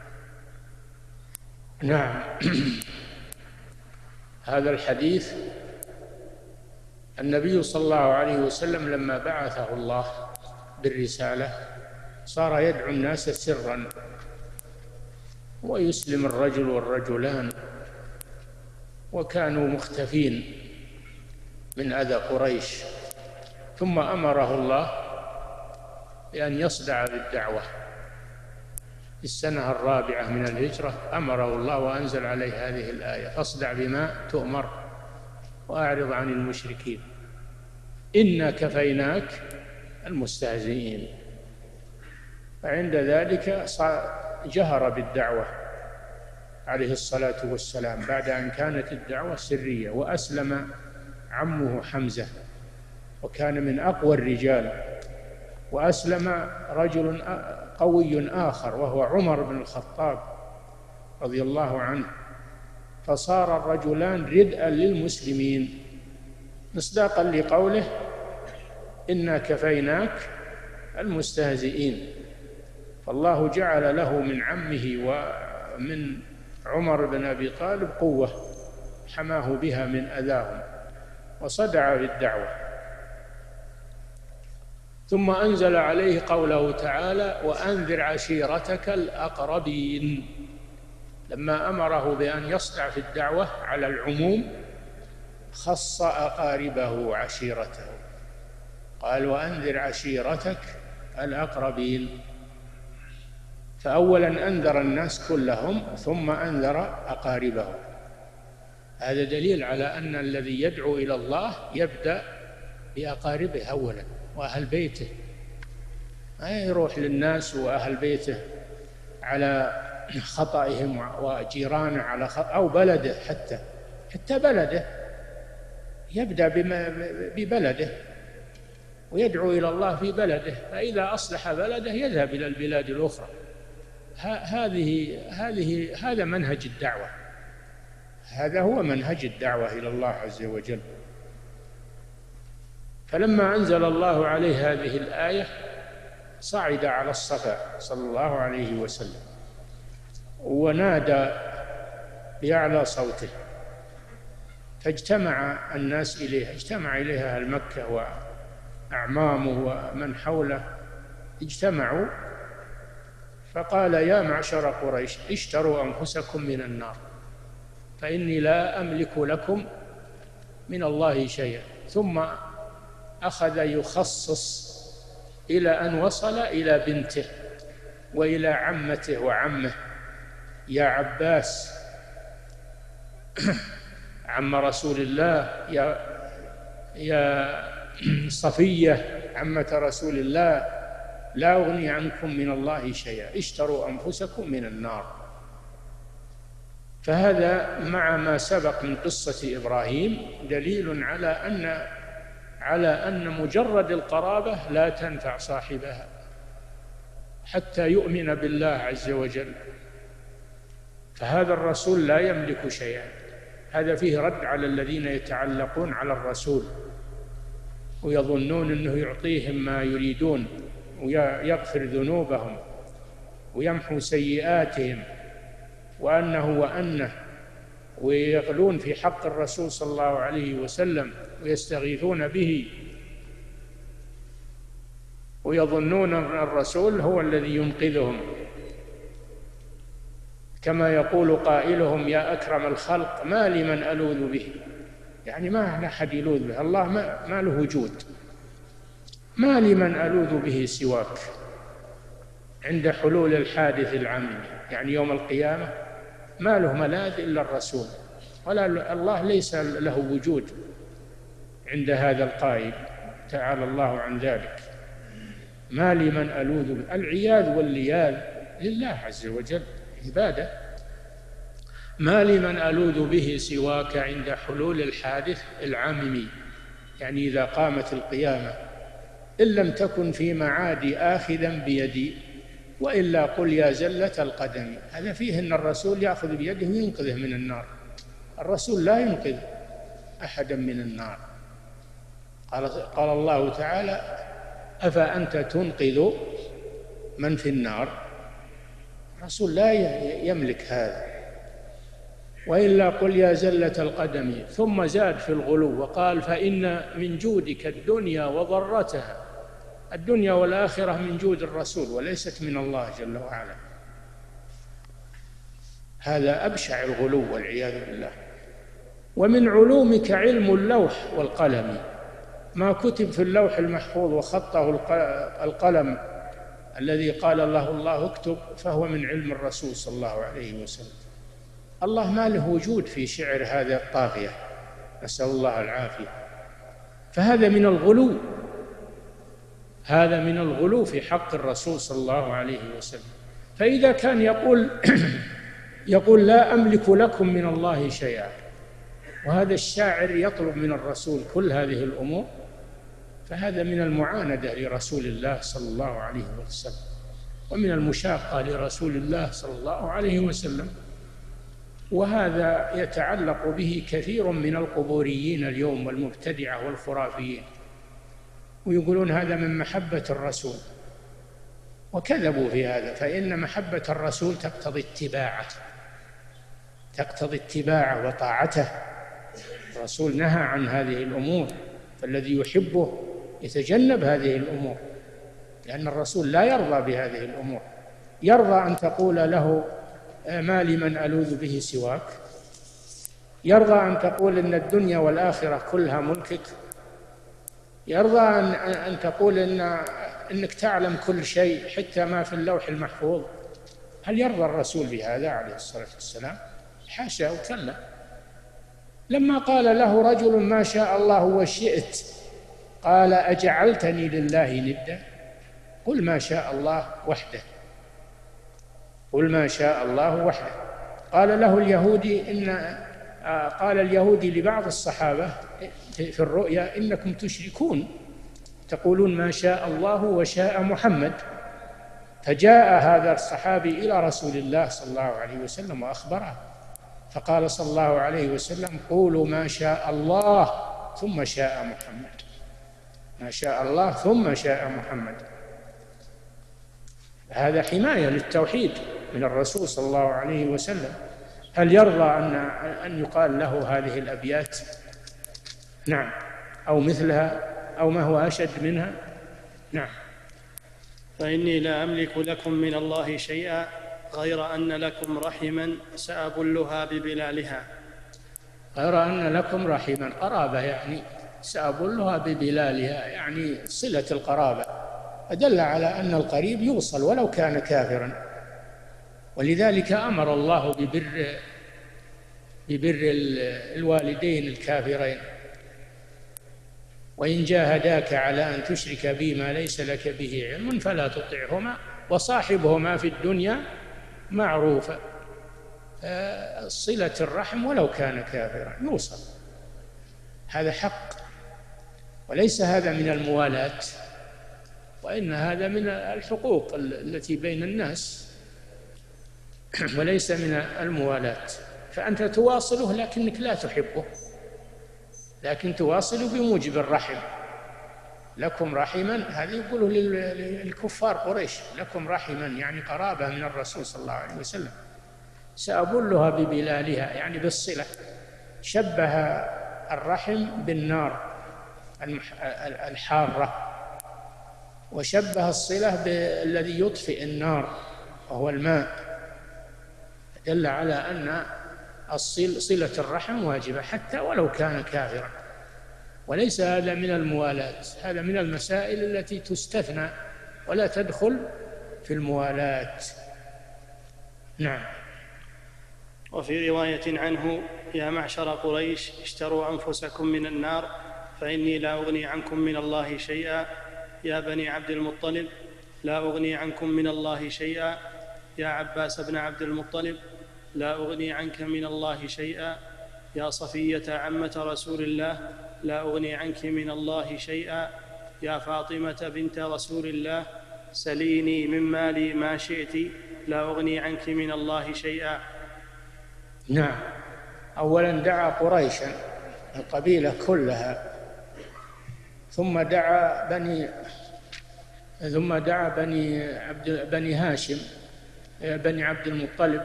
نعم. هذا الحديث النبي صلى الله عليه وسلم لما بعثه الله بالرسالة صار يدعو الناس سرا ويسلم الرجل والرجلان، وكانوا مختفين من أذى قريش، ثم أمره الله بأن يصدع بالدعوة. في السنة الرابعة من الهجرة أمره الله وأنزل عليه هذه الآية فاصدع بما تؤمر وأعرض عن المشركين إنا كفيناك المستهزئين. فعند ذلك جهر بالدعوة عليه الصلاة والسلام بعد أن كانت الدعوة سرية، وأسلم عمه حمزة وكان من أقوى الرجال، وأسلم رجل قوي آخر وهو عمر بن الخطاب رضي الله عنه، فصار الرجلان ردءا للمسلمين مصداقا لقوله إنا كفيناك المستهزئين. فالله جعل له من عمه ومن عمر بن أبي طالب قوة حماه بها من أذاهم وصدع بالدعوة. ثم أنزل عليه قوله تعالى وأنذر عشيرتك الأقربين. لما أمره بأن يصدع في الدعوة على العموم خص أقاربه عشيرته، قال وأنذر عشيرتك الأقربين، فأولا أنذر الناس كلهم ثم أنذر أقاربه. هذا دليل على أن الذي يدعو إلى الله يبدأ بأقاربه أولا وأهل بيته، ما يروح للناس وأهل بيته على خطئهم وجيرانه على خطأ أو بلده، حتى حتى بلده يبدأ ببلده ويدعو إلى الله في بلده، فإذا أصلح بلده يذهب إلى البلاد الأخرى. هذه هذه هذا منهج الدعوة، هذا هو منهج الدعوة إلى الله عز وجل. فلما أنزل الله عليه هذه الآية صعد على الصفا صلى الله عليه وسلم ونادى بأعلى صوته، فاجتمع الناس إليه، اجتمع إليه أهل مكة وأعمامه ومن حوله اجتمعوا، فقال يا معشر قريش اشتروا أنفسكم من النار فإني لا أملك لكم من الله شيئا. ثم أخذ يخصص إلى أن وصل إلى بنته وإلى عمته وعمه، يا عباس عم رسول الله، يا يا صفية عمة رسول الله لا أغني عنكم من الله شيئا اشتروا أنفسكم من النار. فهذا مع ما سبق من قصة إبراهيم دليل على أن على أن مجرد القرابة لا تنفع صاحبها حتى يؤمن بالله عز وجل. فهذا الرسول لا يملك شيئا. هذا فيه رد على الذين يتعلقون على الرسول ويظنون أنه يعطيهم ما يريدون ويغفر ذنوبهم ويمحو سيئاتهم وأنه وأنه، ويغلون في حق الرسول صلى الله عليه وسلم ويستغيثون به ويظنون أن الرسول هو الذي ينقذهم، كما يقول قائلهم يا أكرم الخلق ما لمن ألوذ به، يعني ما أحد يلوذ به، الله ما, ما له وجود، ما لمن ألوذ به سواك عند حلول الحادث العميم، يعني يوم القيامة ما له ملاذ إلا الرسول، ولا الله ليس له وجود عند هذا القائل تعالى الله عن ذلك. ما لمن ألوذ به، العياذ واللياذ لله عز وجل عبادة. ما لمن ألوذ به سواك عند حلول الحادث العميم، يعني إذا قامت القيامة إن لم تكن في معادي آخذا بيدي وإلا قل يا زلة القدم. هذا فيه أن الرسول يأخذ بيده وينقذه من النار. الرسول لا ينقذ أحدا من النار. قال, قال الله تعالى أفأنت تنقذ من في النار. الرسول لا يملك هذا. وإلا قل يا زلة القدم. ثم زاد في الغلو وقال فإن من جودك الدنيا وضرتها. الدنيا والآخرة من جود الرسول وليست من الله جل وعلا. هذا أبشع الغلو والعياذ بالله. ومن علومك علم اللوح والقلم، ما كتب في اللوح المحفوظ وخطه القلم الذي قال الله الله اكتب فهو من علم الرسول صلى الله عليه وسلم. الله ما له وجود في شعر هذا الطاغية، نسأل الله العافية. فهذا من الغلو، هذا من الغلو في حق الرسول صلى الله عليه وسلم. فإذا كان يقول يقول لا أملك لكم من الله شيئا، وهذا الشاعر يطلب من الرسول كل هذه الأمور، فهذا من المعاندة لرسول الله صلى الله عليه وسلم ومن المشاقة لرسول الله صلى الله عليه وسلم. وهذا يتعلق به كثير من القبوريين اليوم والمبتدعة والخرافيين، ويقولون هذا من محبة الرسول، وكذبوا في هذا، فإن محبة الرسول تقتضي اتباعه، تقتضي اتباعه وطاعته. الرسول نهى عن هذه الأمور، فالذي يحبه يتجنب هذه الأمور، لأن الرسول لا يرضى بهذه الأمور. يرضى أن تقول له ما لمن ألوذ به سواك، يرضى أن تقول إن الدنيا والآخرة كلها ملكك، يرضى أن, أن تقول إن إنك تعلم كل شيء حتى ما في اللوح المحفوظ. هل يرضى الرسول بهذا عليه الصلاة والسلام؟ حاشا وكلا. لما قال له رجل ما شاء الله وشئت قال أجعلتني لله ندا، قل ما شاء الله وحده، قل ما شاء الله وحده. قال له اليهودي إن قال اليهودي لبعض الصحابة في الرؤيا إنكم تشركون تقولون ما شاء الله وشاء محمد. فجاء هذا الصحابي إلى رسول الله صلى الله عليه وسلم وأخبره، فقال صلى الله عليه وسلم قولوا ما شاء الله ثم شاء محمد، ما شاء الله ثم شاء محمد. هذا حماية للتوحيد من الرسول صلى الله عليه وسلم. هل يرضى أن أن يقال له هذه الأبيات؟ نعم، أو مثلها أو ما هو أشد منها؟ نعم.
فإني لا أملك لكم من الله شيئا غير أن لكم رحما سأبلها ببلالها.
غير أن لكم رحما، قرابة يعني، سأبلها ببلالها يعني صلة القرابة، أدل على أن القريب يوصل ولو كان كافرا. ولذلك أمر الله ببر ببر الوالدين الكافرين، وإن جاهداك على أن تشرك بي ما ليس لك به علم فلا تطعهما وصاحبهما في الدنيا معروفا. صلة الرحم ولو كان كافرا يوصل، هذا حق، وليس هذا من الموالاة، وإن هذا من الحقوق التي بين الناس وليس من الموالاة. فأنت تواصله لكنك لا تحبه، لكن تواصله بموجب الرحم. لكم رحما، هذه يقوله للكفار قريش، لكم رحما يعني قرابة من الرسول صلى الله عليه وسلم، سأبلها ببلالها يعني بالصلة. شبه الرحم بالنار الحارة، وشبه الصلة بالذي يطفئ النار وهو الماء، دل على أن صلة الرحم واجبة حتى ولو كان كافرا. وليس هذا من الموالاة، هذا من المسائل التي تستثنى ولا تدخل في الموالاة. نعم.
وفي رواية عنه: يا معشر قريش اشتروا أنفسكم من النار فإني لا أغني عنكم من الله شيئا. يا بني عبد المطلب لا أغني عنكم من الله شيئا. يا عباس بن عبد المطلب لا أغني عنك من الله شيئا. يا صفية عمة رسول الله لا أغني عنك من الله شيئا. يا فاطمة بنت رسول الله سليني من مالي ما شئت لا أغني عنك من الله شيئا.
نعم. أولا دعا قريشا القبيلة كلها، ثم دعا بني ثم دعا بني عبد بني هاشم بني عبد المطلب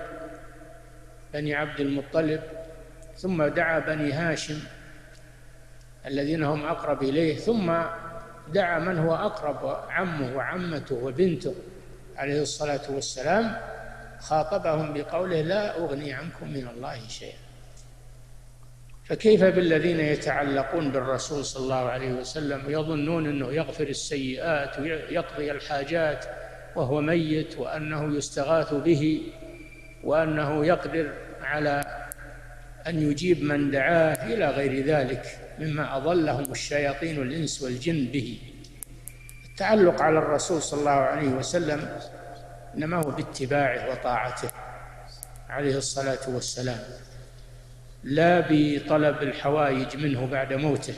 بني عبد المطلب ثم دعا بني هاشم الذين هم أقرب إليه، ثم دعا من هو أقرب، عمه وعمته وبنته عليه الصلاة والسلام، خاطبهم بقوله لا أغني عنكم من الله شيئا. فكيف بالذين يتعلقون بالرسول صلى الله عليه وسلم ويظنون أنه يغفر السيئات ويقضي الحاجات وهو ميت، وأنه يستغاث به، وأنه يقدر على أن يجيب من دعاه إلى غير ذلك مما أضلهم الشياطين الإنس والجن به. التعلق على الرسول صلى الله عليه وسلم إنما هو باتباعه وطاعته عليه الصلاة والسلام، لا بطلب الحوائج منه بعد موته.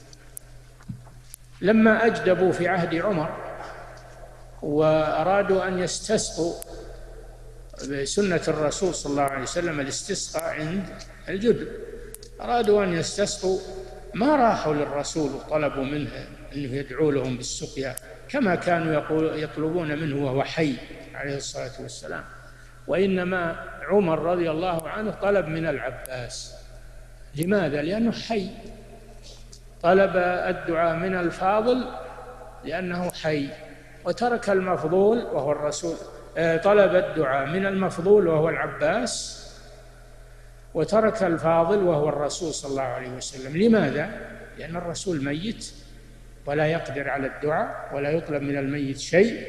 لما أجدبوا في عهد عمر وأرادوا أن يستسقوا بسنة الرسول صلى الله عليه وسلم الاستسقاء عند الجدب، أرادوا أن يستسقوا، ما راحوا للرسول وطلبوا منه أنه يدعو لهم بالسقيا كما كانوا يطلبون منه وهو حي عليه الصلاة والسلام، وإنما عمر رضي الله عنه طلب من العباس. لماذا؟ لأنه حي. طلب الدعاء من الفاضل لأنه حي، وترك المفضول وهو الرسول. طلب الدعاء من المفضول وهو العباس، وترك الفاضل وهو الرسول صلى الله عليه وسلم. لماذا؟ لأن الرسول ميت ولا يقدر على الدعاء ولا يطلب من الميت شيء،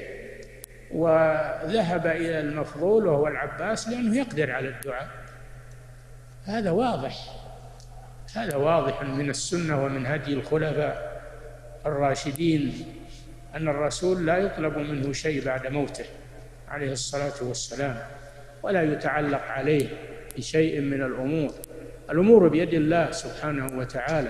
وذهب إلى المفضول وهو العباس لأنه يقدر على الدعاء. هذا واضح، هذا واضح من السنة ومن هدي الخلفاء الراشدين أن الرسول لا يطلب منه شيء بعد موته عليه الصلاة والسلام، ولا يتعلق عليه بشيء من الأمور. الأمور بيد الله سبحانه وتعالى.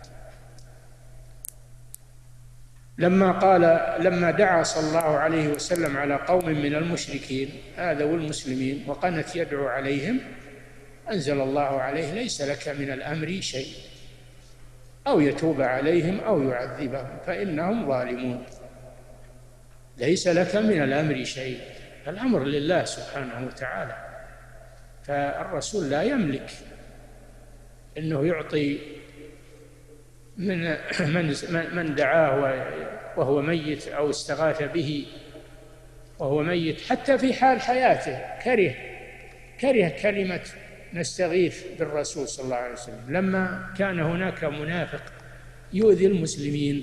لما قال لما دعا صلى الله عليه وسلم على قوم من المشركين آذوا المسلمين وقنت يدعو عليهم، أنزل الله عليه ليس لك من الأمر شيء، أو يتوب عليهم أو يعذبهم فإنهم ظالمون. ليس لك من الأمر شيء، الأمر لله سبحانه وتعالى. فالرسول لا يملك أنه يعطي من من من دعاه وهو ميت أو استغاث به وهو ميت، حتى في حال حياته كره كره كلمة نستغيث بالرسول صلى الله عليه وسلم. لما كان هناك منافق يؤذي المسلمين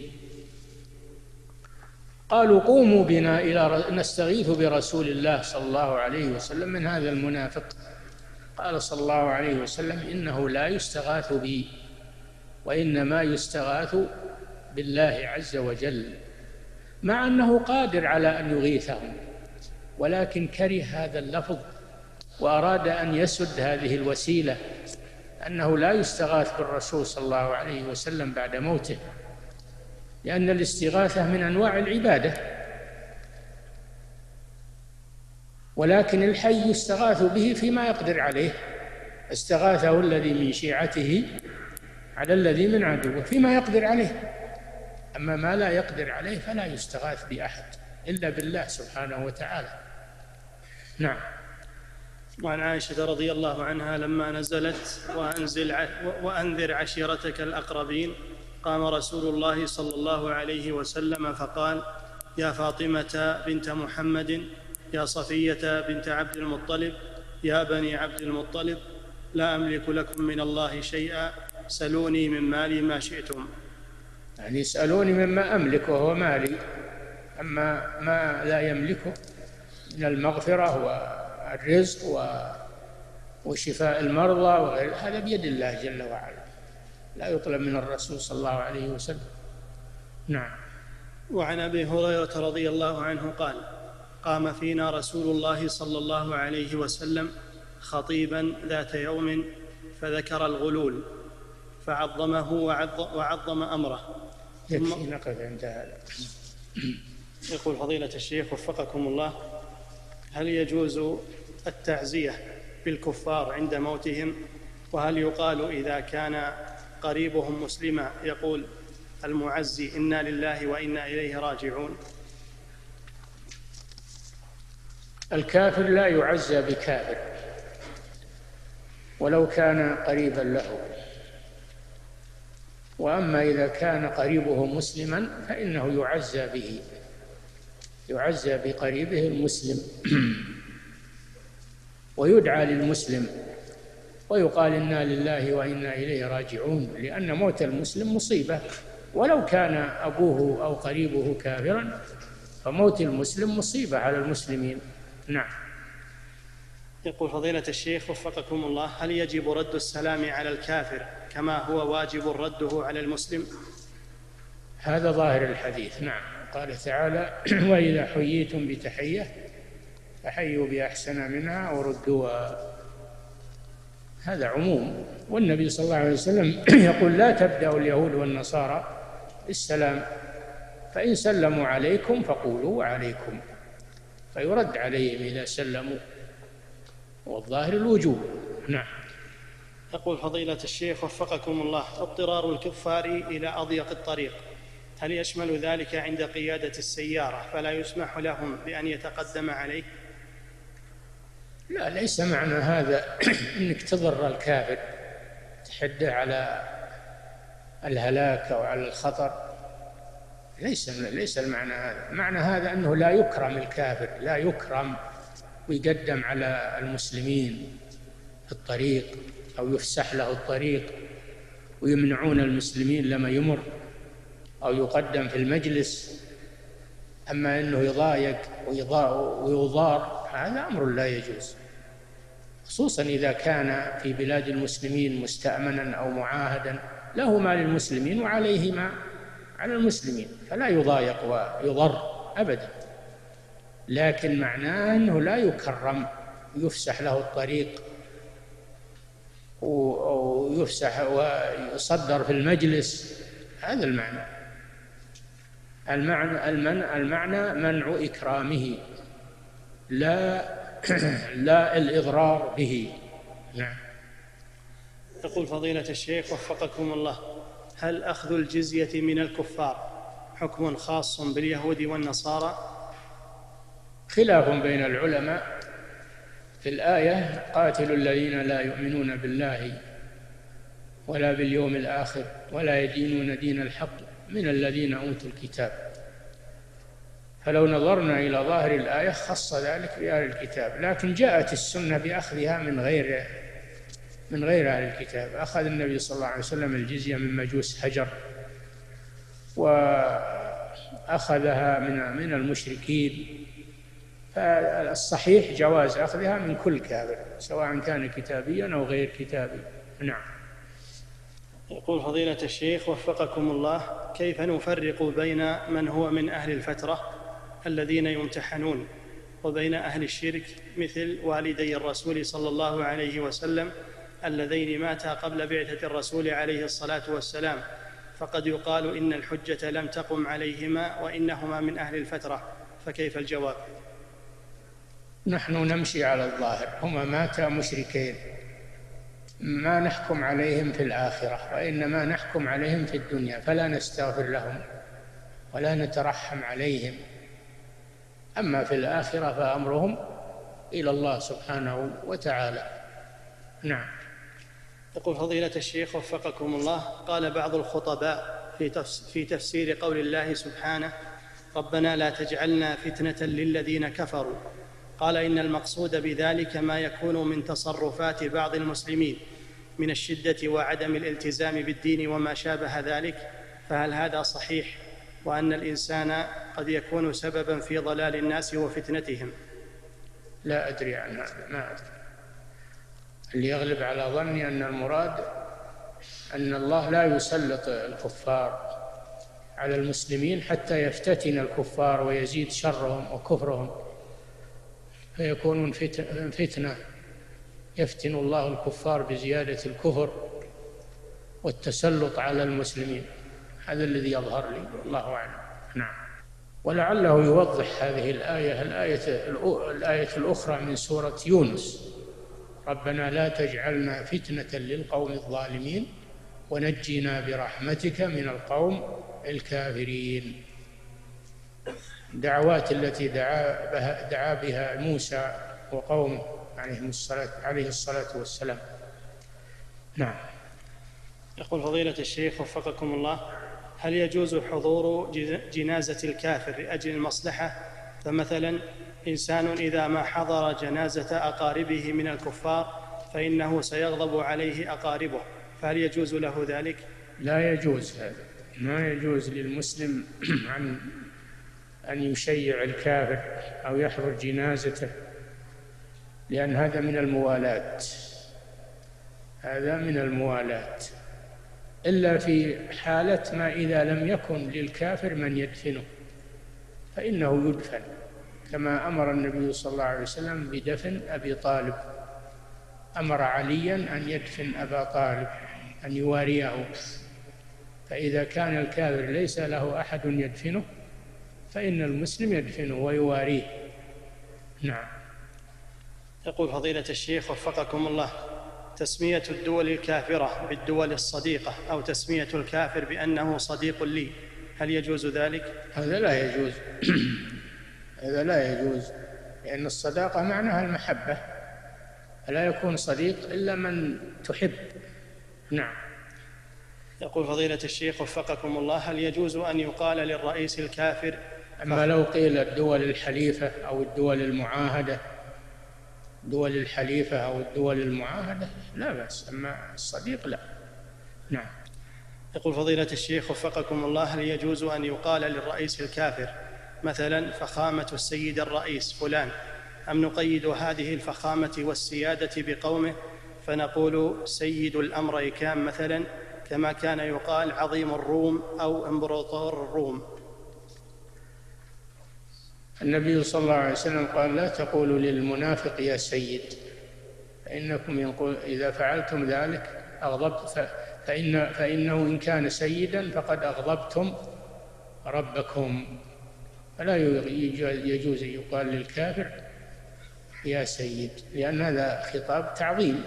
قالوا قوموا بنا إلى نستغيث برسول الله صلى الله عليه وسلم من هذا المنافق. قال صلى الله عليه وسلم إنه لا يستغاث بي، وإنما يستغاث بالله عز وجل، مع أنه قادر على أن يغيثهم، ولكن كره هذا اللفظ وأراد أن يسد هذه الوسيلة، أنه لا يستغاث بالرسول صلى الله عليه وسلم بعد موته، لأن الاستغاثة من أنواع العبادة، ولكن الحي يستغاث به فيما يقدر عليه. استغاثه الذي من شيعته على الذي من عدوه فيما يقدر عليه، أما ما لا يقدر عليه فلا يستغاث بأحد إلا بالله سبحانه وتعالى. نعم.
وعن عائشة رضي الله عنها لما نزلت وأنزل وأنذر عشيرتك الأقربين، قام رسول الله صلى الله عليه وسلم فقال: يا فاطمة بنت محمد، يا صفية بنت عبد المطلب، يا بني عبد المطلب، لا أملك لكم من الله شيئا، سلوني من مالي ما شئتم.
يعني يسألوني مما أملك وهو مالي، أما ما لا يملكه من المغفرة والرزق وشفاء المرضى وغير هذا بيد الله جل وعلا، لا يطلب من الرسول صلى الله عليه وسلم. نعم.
وعن أبي هريرة رضي الله عنه قال: قام فينا رسول الله صلى الله عليه وسلم خطيبا ذات يوم فذكر الغلول فعظمه وعظم أمره.
يكفي نقف عند هذا.
يقول فضيلة الشيخ وفقكم الله: هل يجوز التعزية بالكفار عند موتهم؟ وهل يقال إذا كان قريبهم مسلما يقول المعزي إنا لله وإنا إليه راجعون؟
الكافر لا يعزى بكافر ولو كان قريبا له، وأما إذا كان قريبه مسلما فإنه يعزى به، يعزى بقريبه المسلم ويدعى للمسلم ويقال إنا لله وإنا إليه راجعون، لأن موت المسلم مصيبة، ولو كان أبوه أو قريبه كافرا فموت المسلم مصيبة على المسلمين. نعم.
يقول فضيلة الشيخ وفقكم الله: هل يجب رد السلام على الكافر كما هو واجب رده على المسلم؟
هذا ظاهر الحديث. نعم. قال تعالى: وإذا حييتم بتحية فحيوا بأحسن منها أو ردوها. هذا عموم، والنبي صلى الله عليه وسلم يقول: لا تبدأوا اليهود والنصارى بالسلام، فإن سلموا عليكم فقولوا عليكم، فيرد عليهم إذا سلموا، والظاهر الوجوب. نعم.
يقول فضيلة الشيخ وفقكم الله: اضطرار الكفار إلى أضيق الطريق، هل يشمل ذلك عند قيادة السيارة فلا يسمح لهم بأن يتقدم عليه؟
لا، ليس معنى هذا أنك تضر الكافر تحده على الهلاك أو على الخطر، ليس ليس المعنى هذا. معنى هذا أنه لا يكرم الكافر، لا يكرم ويقدم على المسلمين في الطريق أو يفسح له الطريق ويمنعون المسلمين لما يمر أو يقدم في المجلس. أما أنه يضايق ويضار هذا أمر لا يجوز، خصوصا إذا كان في بلاد المسلمين مستأمنا أو معاهدا له ما للمسلمين وعليه ما على المسلمين، فلا يضايق ويضر أبدا، لكن معناه أنه لا يكرم ويفسح له الطريق ويفسح ويصدر في المجلس. هذا المعنى. المعنى المنع المعنى منع إكرامه، لا لا الإضرار به. نعم.
يقول فضيلة الشيخ وفقكم الله: هل أخذ الجزية من الكفار حكم خاص باليهود والنصارى؟
خلاف بين العلماء في الآية: قاتلوا الذين لا يؤمنون بالله ولا باليوم الآخر ولا يدينون دين الحق من الذين أوتوا الكتاب. فلو نظرنا إلى ظاهر الآية خص ذلك بأهل الكتاب، لكن جاءت السنة بأخذها من غير من غير أهل الكتاب. أخذ النبي صلى الله عليه وسلم الجزية من مجوس هجر، وأخذها من من المشركين، فالصحيح جواز أخذها من كل كافر سواء كان كتابيا أو غير كتابي. نعم.
يقول فضيلة الشيخ وفقكم الله: كيف نفرق بين من هو من أهل الفترة الذين يمتحنون وبين أهل الشرك مثل والدي الرسول صلى الله عليه وسلم اللذين ماتا قبل بعثة الرسول عليه الصلاة والسلام، فقد يقال إن الحجة لم تقم عليهما وإنهما من أهل الفترة، فكيف الجواب؟
نحن نمشي على الظاهر، هما ماتا مشركين، ما نحكم عليهم في الآخرة وإنما نحكم عليهم في الدنيا، فلا نستغفر لهم ولا نترحم عليهم. أما في الآخرة فأمرهم إلى الله سبحانه وتعالى. نعم.
يقول فضيلة الشيخ وفقكم الله: قال بعض الخطباء في تفسير قول الله سبحانه: ربنا لا تجعلنا فتنة للذين كفروا، قال إن المقصود بذلك ما يكون من تصرفات بعض المسلمين من الشدة وعدم الالتزام بالدين وما شابه ذلك، فهل هذا صحيح؟ وأن الإنسان قد يكون سببا في ضلال الناس وفتنتهم؟
لا أدري عن هذا، ما أدري. اللي يغلب على ظني أن المراد أن الله لا يسلط الكفار على المسلمين حتى يفتتن الكفار ويزيد شرهم وكفرهم فيكونون فتنة، يفتن الله الكفار بزيادة الكفر والتسلط على المسلمين. هذا الذي يظهر لي، والله أعلم. نعم. ولعله يوضح هذه الآية الآية الآية الأخرى من سورة يونس: ربنا لا تجعلنا فتنة للقوم الظالمين ونجنا برحمتك من القوم الكافرين. دعوات التي دعا بها, دعا بها موسى وقومه عليه الصلاة, عليه الصلاة والسلام. نعم.
يقول فضيلة الشيخ وفقكم الله: هل يجوز حضور جنازة الكافر لأجل المصلحة؟ فمثلا إنسان إذا ما حضر جنازة أقاربه من الكفار فإنه سيغضب عليه أقاربه، فهل يجوز له ذلك؟
لا يجوز هذا، ما يجوز للمسلم عن أن يشيع الكافر أو يحضر جنازته، لأن هذا من الموالاة، هذا من الموالاة، إلا في حالة ما إذا لم يكن للكافر من يدفنه فإنه يدفن، كما أمر النبي صلى الله عليه وسلم بدفن أبي طالب، أمر عليا أن يدفن أبا طالب، أن يواريه. فإذا كان الكافر ليس له أحد يدفنه فإن المسلم يدفنه ويواريه. نعم.
يقول فضيلة الشيخ وفقكم الله: تسمية الدول الكافرة بالدول الصديقة أو تسمية الكافر بأنه صديق لي، هل يجوز ذلك؟
هذا لا يجوز. هذا لا يجوز، لأن الصداقة معناها المحبة، لا يكون صديق إلا من تحب. نعم.
يقول فضيلة الشيخ وفقكم الله: هل يجوز أن يقال للرئيس الكافر؟
أما لو قيل الدول الحليفة أو الدول المعاهدة، دول الحليفة أو الدول المعاهدة لا بأس، أما الصديق لا. نعم.
يقول فضيلة الشيخ وفقكم الله: هل يجوز أن يقال للرئيس الكافر مثلا فخامة السيد الرئيس فلان، أم نقيد هذه الفخامة والسيادة بقومه فنقول سيد الأمريكان مثلا، كما كان يقال عظيم الروم أو إمبراطور الروم؟
النبي صلى الله عليه وسلم قال: لا تقولوا للمنافق يا سيد، فإنكم إذا فعلتم ذلك أغضبت فإن فإنه إن كان سيدا فقد أغضبتم ربكم. فلا يجوز أن يقال للكافر يا سيد، لأن هذا خطاب تعظيم.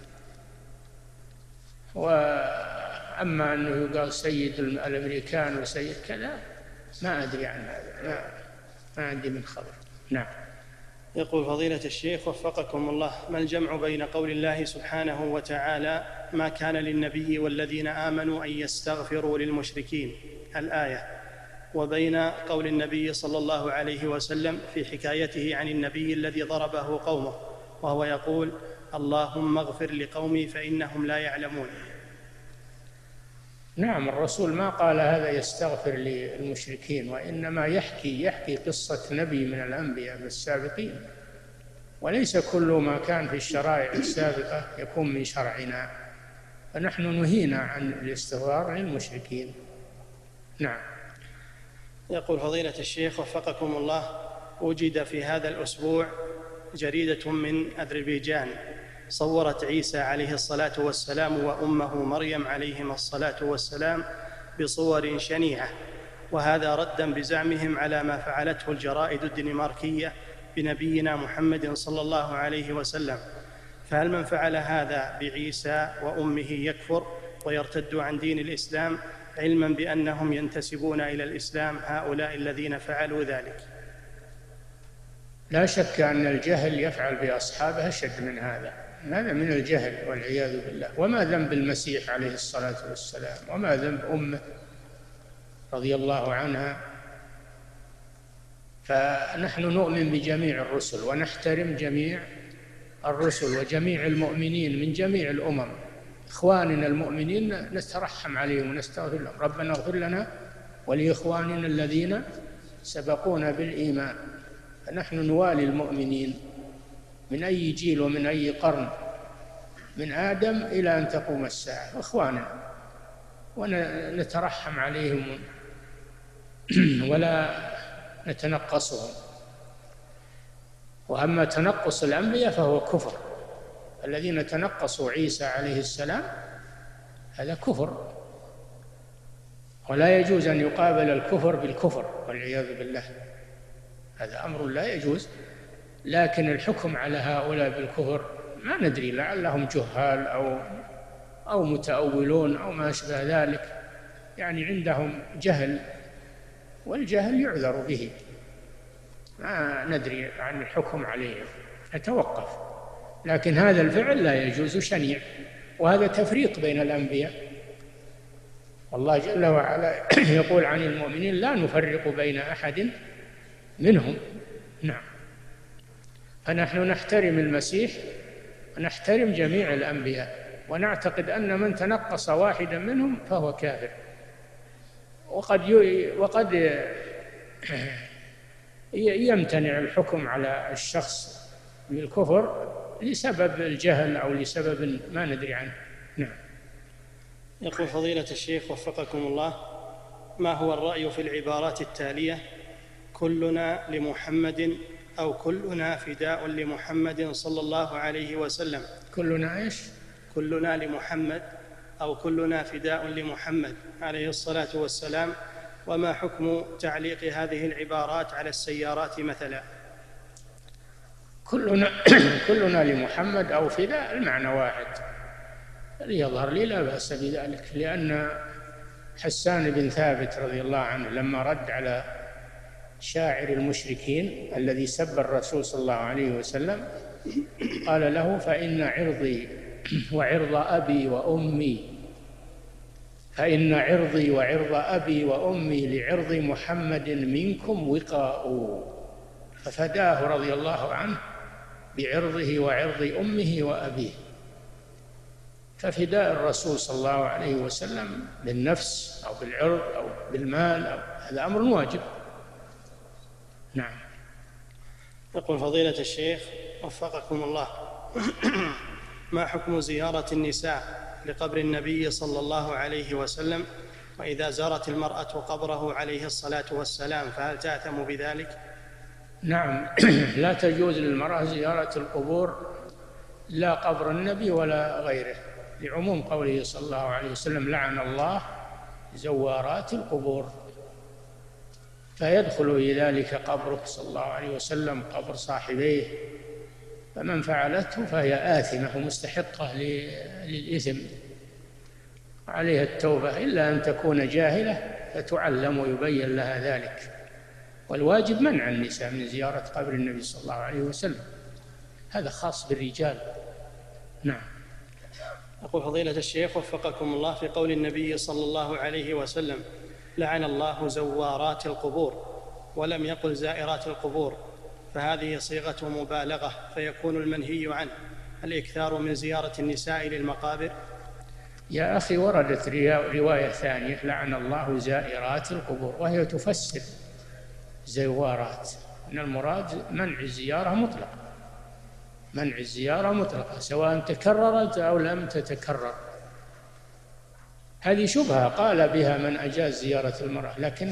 وأما أنه يقال سيد الأمريكان وسيد كذا ما أدري عن هذا، لا ما عندي من خبر. نعم.
يقول فضيلة الشيخ وفقكم الله: ما الجمع بين قول الله سبحانه وتعالى ما كان للنبي والذين آمنوا أن يستغفروا للمشركين الآية، وبين قول النبي صلى الله عليه وسلم في حكايته عن النبي الذي ضربه قومه وهو يقول: اللهم اغفر لقومي فإنهم لا يعلمون؟
نعم، الرسول ما قال هذا يستغفر للمشركين، وإنما يحكي يحكي قصة نبي من الأنبياء السابقين، وليس كل ما كان في الشرائع السابقة يكون من شرعنا. فنحن نهينا عن الاستغفار للمشركين. نعم.
يقول فضيلة الشيخ وفقكم الله، وجد في هذا الأسبوع جريدة من أذربيجان صورت عيسى عليه الصلاة والسلام وأمه مريم عليهما الصلاة والسلام بصور شنيعة، وهذا ردا بزعمهم على ما فعلته الجرائد الدنماركية بنبينا محمد صلى الله عليه وسلم، فهل من فعل هذا بعيسى وأمه يكفر ويرتد عن دين الإسلام، علما بأنهم ينتسبون إلى الإسلام هؤلاء الذين فعلوا ذلك؟
لا شك أن الجهل يفعل بأصحابه أشد من هذا، هذا من الجهل والعياذ بالله. وما ذنب المسيح عليه الصلاة والسلام، وما ذنب أمه رضي الله عنها. فنحن نؤمن بجميع الرسل ونحترم جميع الرسل وجميع المؤمنين من جميع الأمم. إخواننا المؤمنين نترحم عليهم ونستغفر لهم، ربنا اغفر لنا ولإخواننا الذين سبقونا بالإيمان. فنحن نوالي المؤمنين من أي جيل ومن أي قرن، من آدم إلى أن تقوم الساعة، إخواننا، ونترحم عليهم ولا نتنقصهم. وأما تنقص الأنبياء فهو كفر. الذين تنقصوا عيسى عليه السلام هذا كفر، ولا يجوز أن يقابل الكفر بالكفر والعياذ بالله، هذا أمر لا يجوز. لكن الحكم على هؤلاء بالكفر ما ندري، لعلهم جهال أو أو متأولون أو ما أشبه ذلك، يعني عندهم جهل، والجهل يعذر به، ما ندري عن الحكم عليهم، نتوقف. لكن هذا الفعل لا يجوز، شنيع، وهذا تفريق بين الأنبياء. والله جل وعلا يقول عن المؤمنين لا نفرق بين أحد منهم. نعم. فنحن نحترم المسيح ونحترم جميع الأنبياء، ونعتقد أن من تنقص واحدا منهم فهو كافر. وقد وقد يمتنع الحكم على الشخص بالكفر لسبب الجهل أو لسبب ما ندري عنه. نعم.
يقول فضيلة الشيخ وفقكم الله، ما هو الرأي في العبارات التالية: كلنا لمحمد، أو كلنا فداء لمحمد صلى الله عليه وسلم؟
كلنا إيش؟
كلنا لمحمد، أو كلنا فداء لمحمد عليه الصلاة والسلام. وما حكم تعليق هذه العبارات على السيارات مثلا؟
كلنا كلنا لمحمد أو فداء المعنى واحد، يظهر لي لا بأس بذلك، لأن حسان بن ثابت رضي الله عنه لما رد على شاعر المشركين الذي سب الرسول صلى الله عليه وسلم قال له: فإن عرضي وعرض أبي وأمي فإن عرضي وعرض أبي وأمي لعرض محمد منكم وقاء، ففداه رضي الله عنه بعرضه وعرض أمه وأبيه. ففداء الرسول صلى الله عليه وسلم بالنفس أو بالعرض أو بالمال أو هذا أمر واجب. نعم.
يقول فضيلة الشيخ وفقكم الله، ما حكم زيارة النساء لقبر النبي صلى الله عليه وسلم، وإذا زارت المرأة قبره عليه الصلاة والسلام فهل تأثم بذلك؟
نعم، لا تجوز للمرأة زيارة القبور، لا قبر النبي ولا غيره، لعموم قوله صلى الله عليه وسلم: لعن الله زوارات القبور. فيدخل في ذلك قبره صلى الله عليه وسلم، قبر صاحبيه، فمن فعلته فهي آثمة ومستحقة للإثم، عليها التوبة، إلا أن تكون جاهلة فتعلم ويبين لها ذلك. والواجب منع النساء من زيارة قبر النبي صلى الله عليه وسلم، هذا خاص بالرجال. نعم.
يقول فضيلة الشيخ وفقكم الله، في قول النبي صلى الله عليه وسلم: لعن الله زوارات القبور، ولم يقل زائرات القبور، فهذه صيغة مبالغة، فيكون المنهي عنه الإكثار من زيارة النساء للمقابر؟
يا أخي، وردت رواية ثانية: لعن الله زائرات القبور، وهي تفسر زوارات، إن المراد منع الزيارة مطلقا، منع الزيارة مطلقا سواء تكررت أو لم تتكرر، هذه شبهة قال بها من أجاز زيارة المرأة، لكن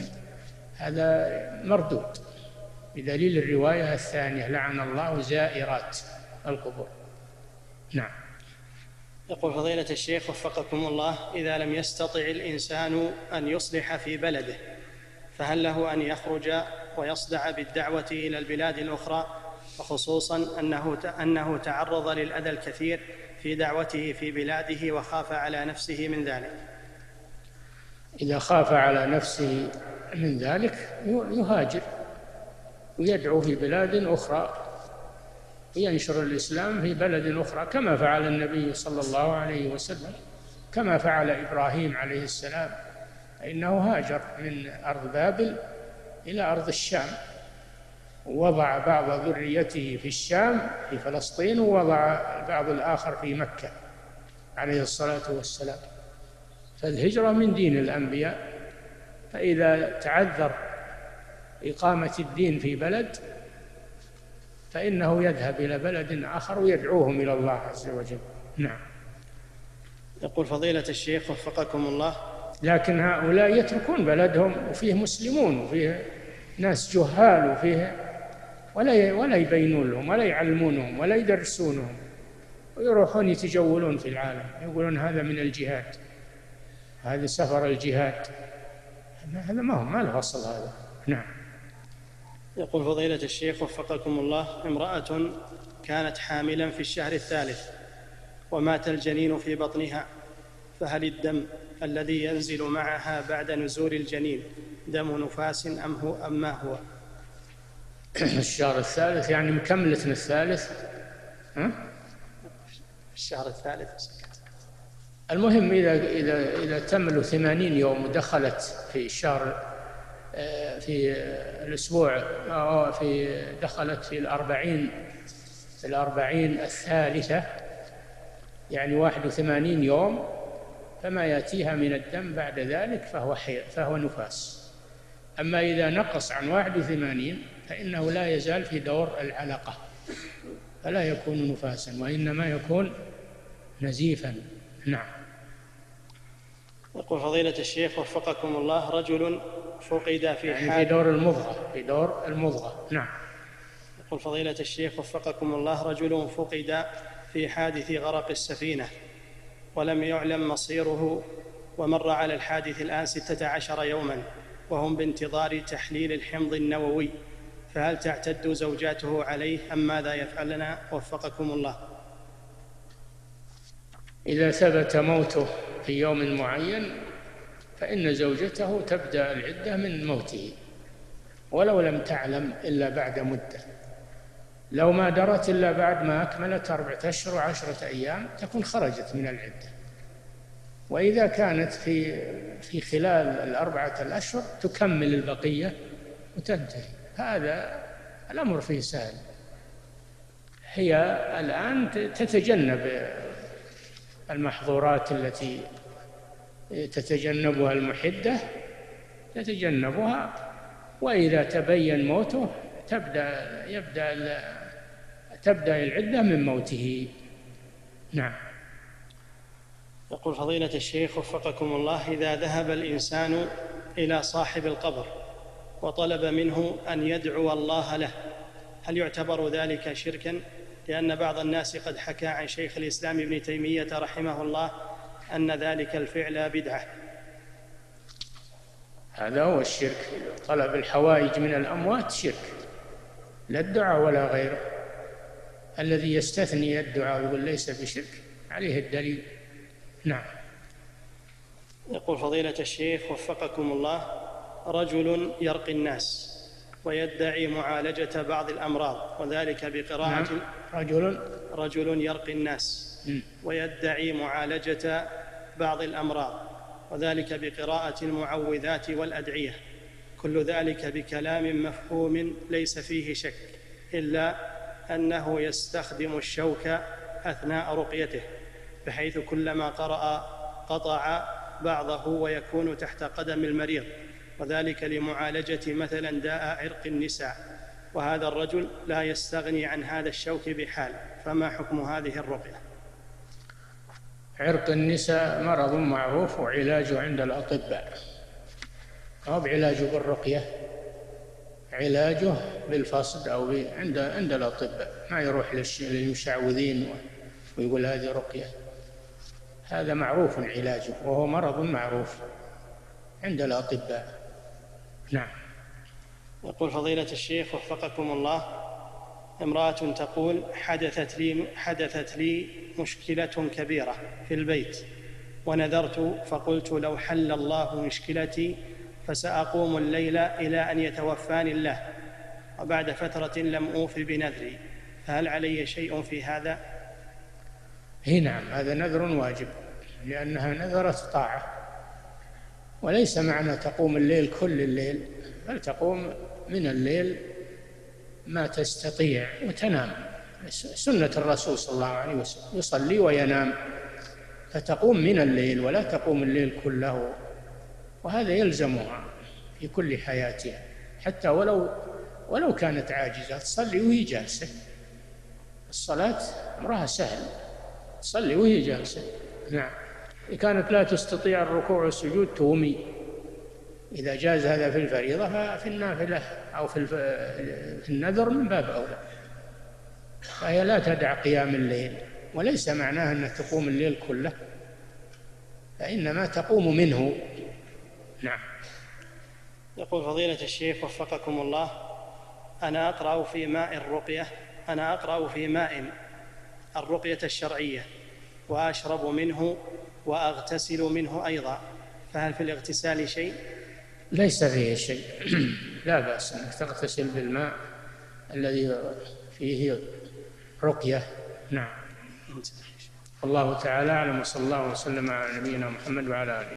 هذا مردود بدليل الرواية الثانية: لعن الله زائرات القبور. نعم.
يقول فضيلة الشيخ وفقكم الله: إذا لم يستطع الإنسان أن يصلح في بلده فهل له أن يخرج ويصدع بالدعوة إلى البلاد الأخرى، وخصوصا أنه أنه تعرض للأذى الكثير في دعوته في بلاده وخاف على نفسه من ذلك؟
إذا خاف على نفسه من ذلك يهاجر ويدعو في بلاد أخرى وينشر الإسلام في بلد أخرى، كما فعل النبي صلى الله عليه وسلم، كما فعل إبراهيم عليه السلام، إنه هاجر من أرض بابل إلى أرض الشام، ووضع بعض ذريته في الشام في فلسطين، ووضع البعض الآخر في مكة عليه الصلاة والسلام. فالهجرة من دين الأنبياء، فإذا تعذر إقامة الدين في بلد فإنه يذهب إلى بلد آخر ويدعوهم إلى الله عز وجل. نعم.
يقول فضيلة الشيخ وفقكم الله:
لكن هؤلاء يتركون بلدهم وفيه مسلمون وفيه ناس جهال وفيه ولا ولا يبينون لهم ولا يعلمونهم ولا يدرسونهم، ويروحون يتجولون في العالم يقولون هذا من الجهاد، هذا سفر الجهاد. هذا ما هو ما له أصل هذا. نعم.
يقول فضيلة الشيخ وفقكم الله: امرأة كانت حاملا في الشهر الثالث ومات الجنين في بطنها، فهل الدم الذي ينزل معها بعد نزول الجنين دم نفاس أم هو أم ما هو؟
الشهر الثالث يعني مكملة الثالث، ها؟
الشهر الثالث.
المهم إذا إذا إذا تمل ثمانين يوم ودخلت في الشهر في الأسبوع أو في دخلت في الأربعين في الأربعين الثالثة، يعني واحد وثمانين يوم، فما يأتيها من الدم بعد ذلك فهو حي فهو نفاس. أما إذا نقص عن واحد وثمانين فإنه لا يزال في دور العلقة، فلا يكون نفاسا وإنما يكون نزيفا. نعم.
يقول فضيلة الشيخ وفقكم الله: رجل فقد في
يعني
حال
في دور المضغة في دور المضغة. نعم.
يقول فضيلة الشيخ وفقكم الله: رجل فقد في حادث غرق السفينة ولم يعلم مصيره، ومر على الحادث الآن ستة عشر يوما وهم بانتظار تحليل الحمض النووي، فهل تعتد زوجاته عليه أم ماذا يفعلنا وفقكم الله؟
إذا ثبت موته في يوم معين فإن زوجته تبدأ العدة من موته، ولو لم تعلم إلا بعد مدة. لو ما درت إلا بعد ما أكملت أربعة أشهر وعشرة أيام تكون خرجت من العدة. وإذا كانت في في خلال الأربعة الأشهر تكمل البقية وتنتهي. هذا الأمر فيه سهل. هي الآن تتجنب المحظورات التي تتجنبها المحدة، تتجنبها، وإذا تبين موته تبدأ يبدأ تبدأ العدة من موته. نعم.
يقول فضيلة الشيخ وفقكم الله: إذا ذهب الإنسان إلى صاحب القبر وطلب منه أن يدعو الله له، هل يعتبر ذلك شركا؟ لأن بعض الناس قد حكى عن شيخ الإسلام ابن تيمية رحمه الله أن ذلك الفعل بدعة.
هذا هو الشرك. طلب الحوائج من الأموات شرك، لا الدعاء ولا غيره. الذي يستثني الدعاء ويقول ليس بشرك عليه الدليل. نعم.
يقول فضيلة الشيخ وفقكم الله: رجل يرقي الناس ويدعي معالجة بعض الأمراض، وذلك بقراءة
نعم. رجل
رجل يرقي الناس ويدعي معالجة بعض الأمراض، وذلك بقراءة المعوذات والأدعية، كل ذلك بكلام مفهوم ليس فيه شك، إلا أنه يستخدم الشوك أثناء رقيته، بحيث كلما قرأ قطع بعضه ويكون تحت قدم المريض، وذلك لمعالجة مثلا داء عرق النساء، وهذا الرجل لا يستغني عن هذا الشوك بحال، فما حكم هذه الرقية؟
عرق النساء مرض معروف وعلاجه عند الأطباء، أو بعلاجه بالرقية، علاجه بالفصد أو عند عند الأطباء، ما يروح للمشعوذين ويقول هذه رقية. هذا معروف علاجه، وهو مرض معروف عند الأطباء. نعم.
يقول فضيلة الشيخ وفقكم الله: امرأة تقول حدثت لي حدثت لي مشكلة كبيرة في البيت، ونذرت فقلت لو حل الله مشكلتي فسأقوم الليل إلى أن يتوفاني الله، وبعد فترة لم أوف بنذري، فهل علي شيء في هذا؟
هي نعم، هذا نذر واجب، لأنها نذرت طاعة، وليس معنى تقوم الليل كل الليل، بل تقوم من الليل ما تستطيع وتنام. سنة الرسول صلى الله عليه وسلم يصلي وينام، فتقوم من الليل ولا تقوم الليل كله، وهذا يلزمها في كل حياتها، حتى ولو ولو كانت عاجزة تصلي وهي جالسة. الصلاة أمرها سهل، تصلي وهي جالسة. نعم. إذا كانت لا تستطيع الركوع والسجود تومي، إذا جاز هذا في الفريضة ففي النافلة أو في النذر من باب أولى. فهي لا تدع قيام الليل، وليس معناها أن تقوم الليل كله، فإنما تقوم منه. نعم.
يقول فضيلة الشيخ وفقكم الله: أنا أقرأ في ماء الرقية أنا أقرأ في ماء الرقية الشرعية وأشرب منه وأغتسل منه أيضا، فهل في الاغتسال شيء؟
ليس فيه شيء. لا بأس أنك تغتسل بالماء الذي فيه رقية. نعم. الله تعالى أعلم، وصلى الله وسلم على نبينا محمد وعلى آله.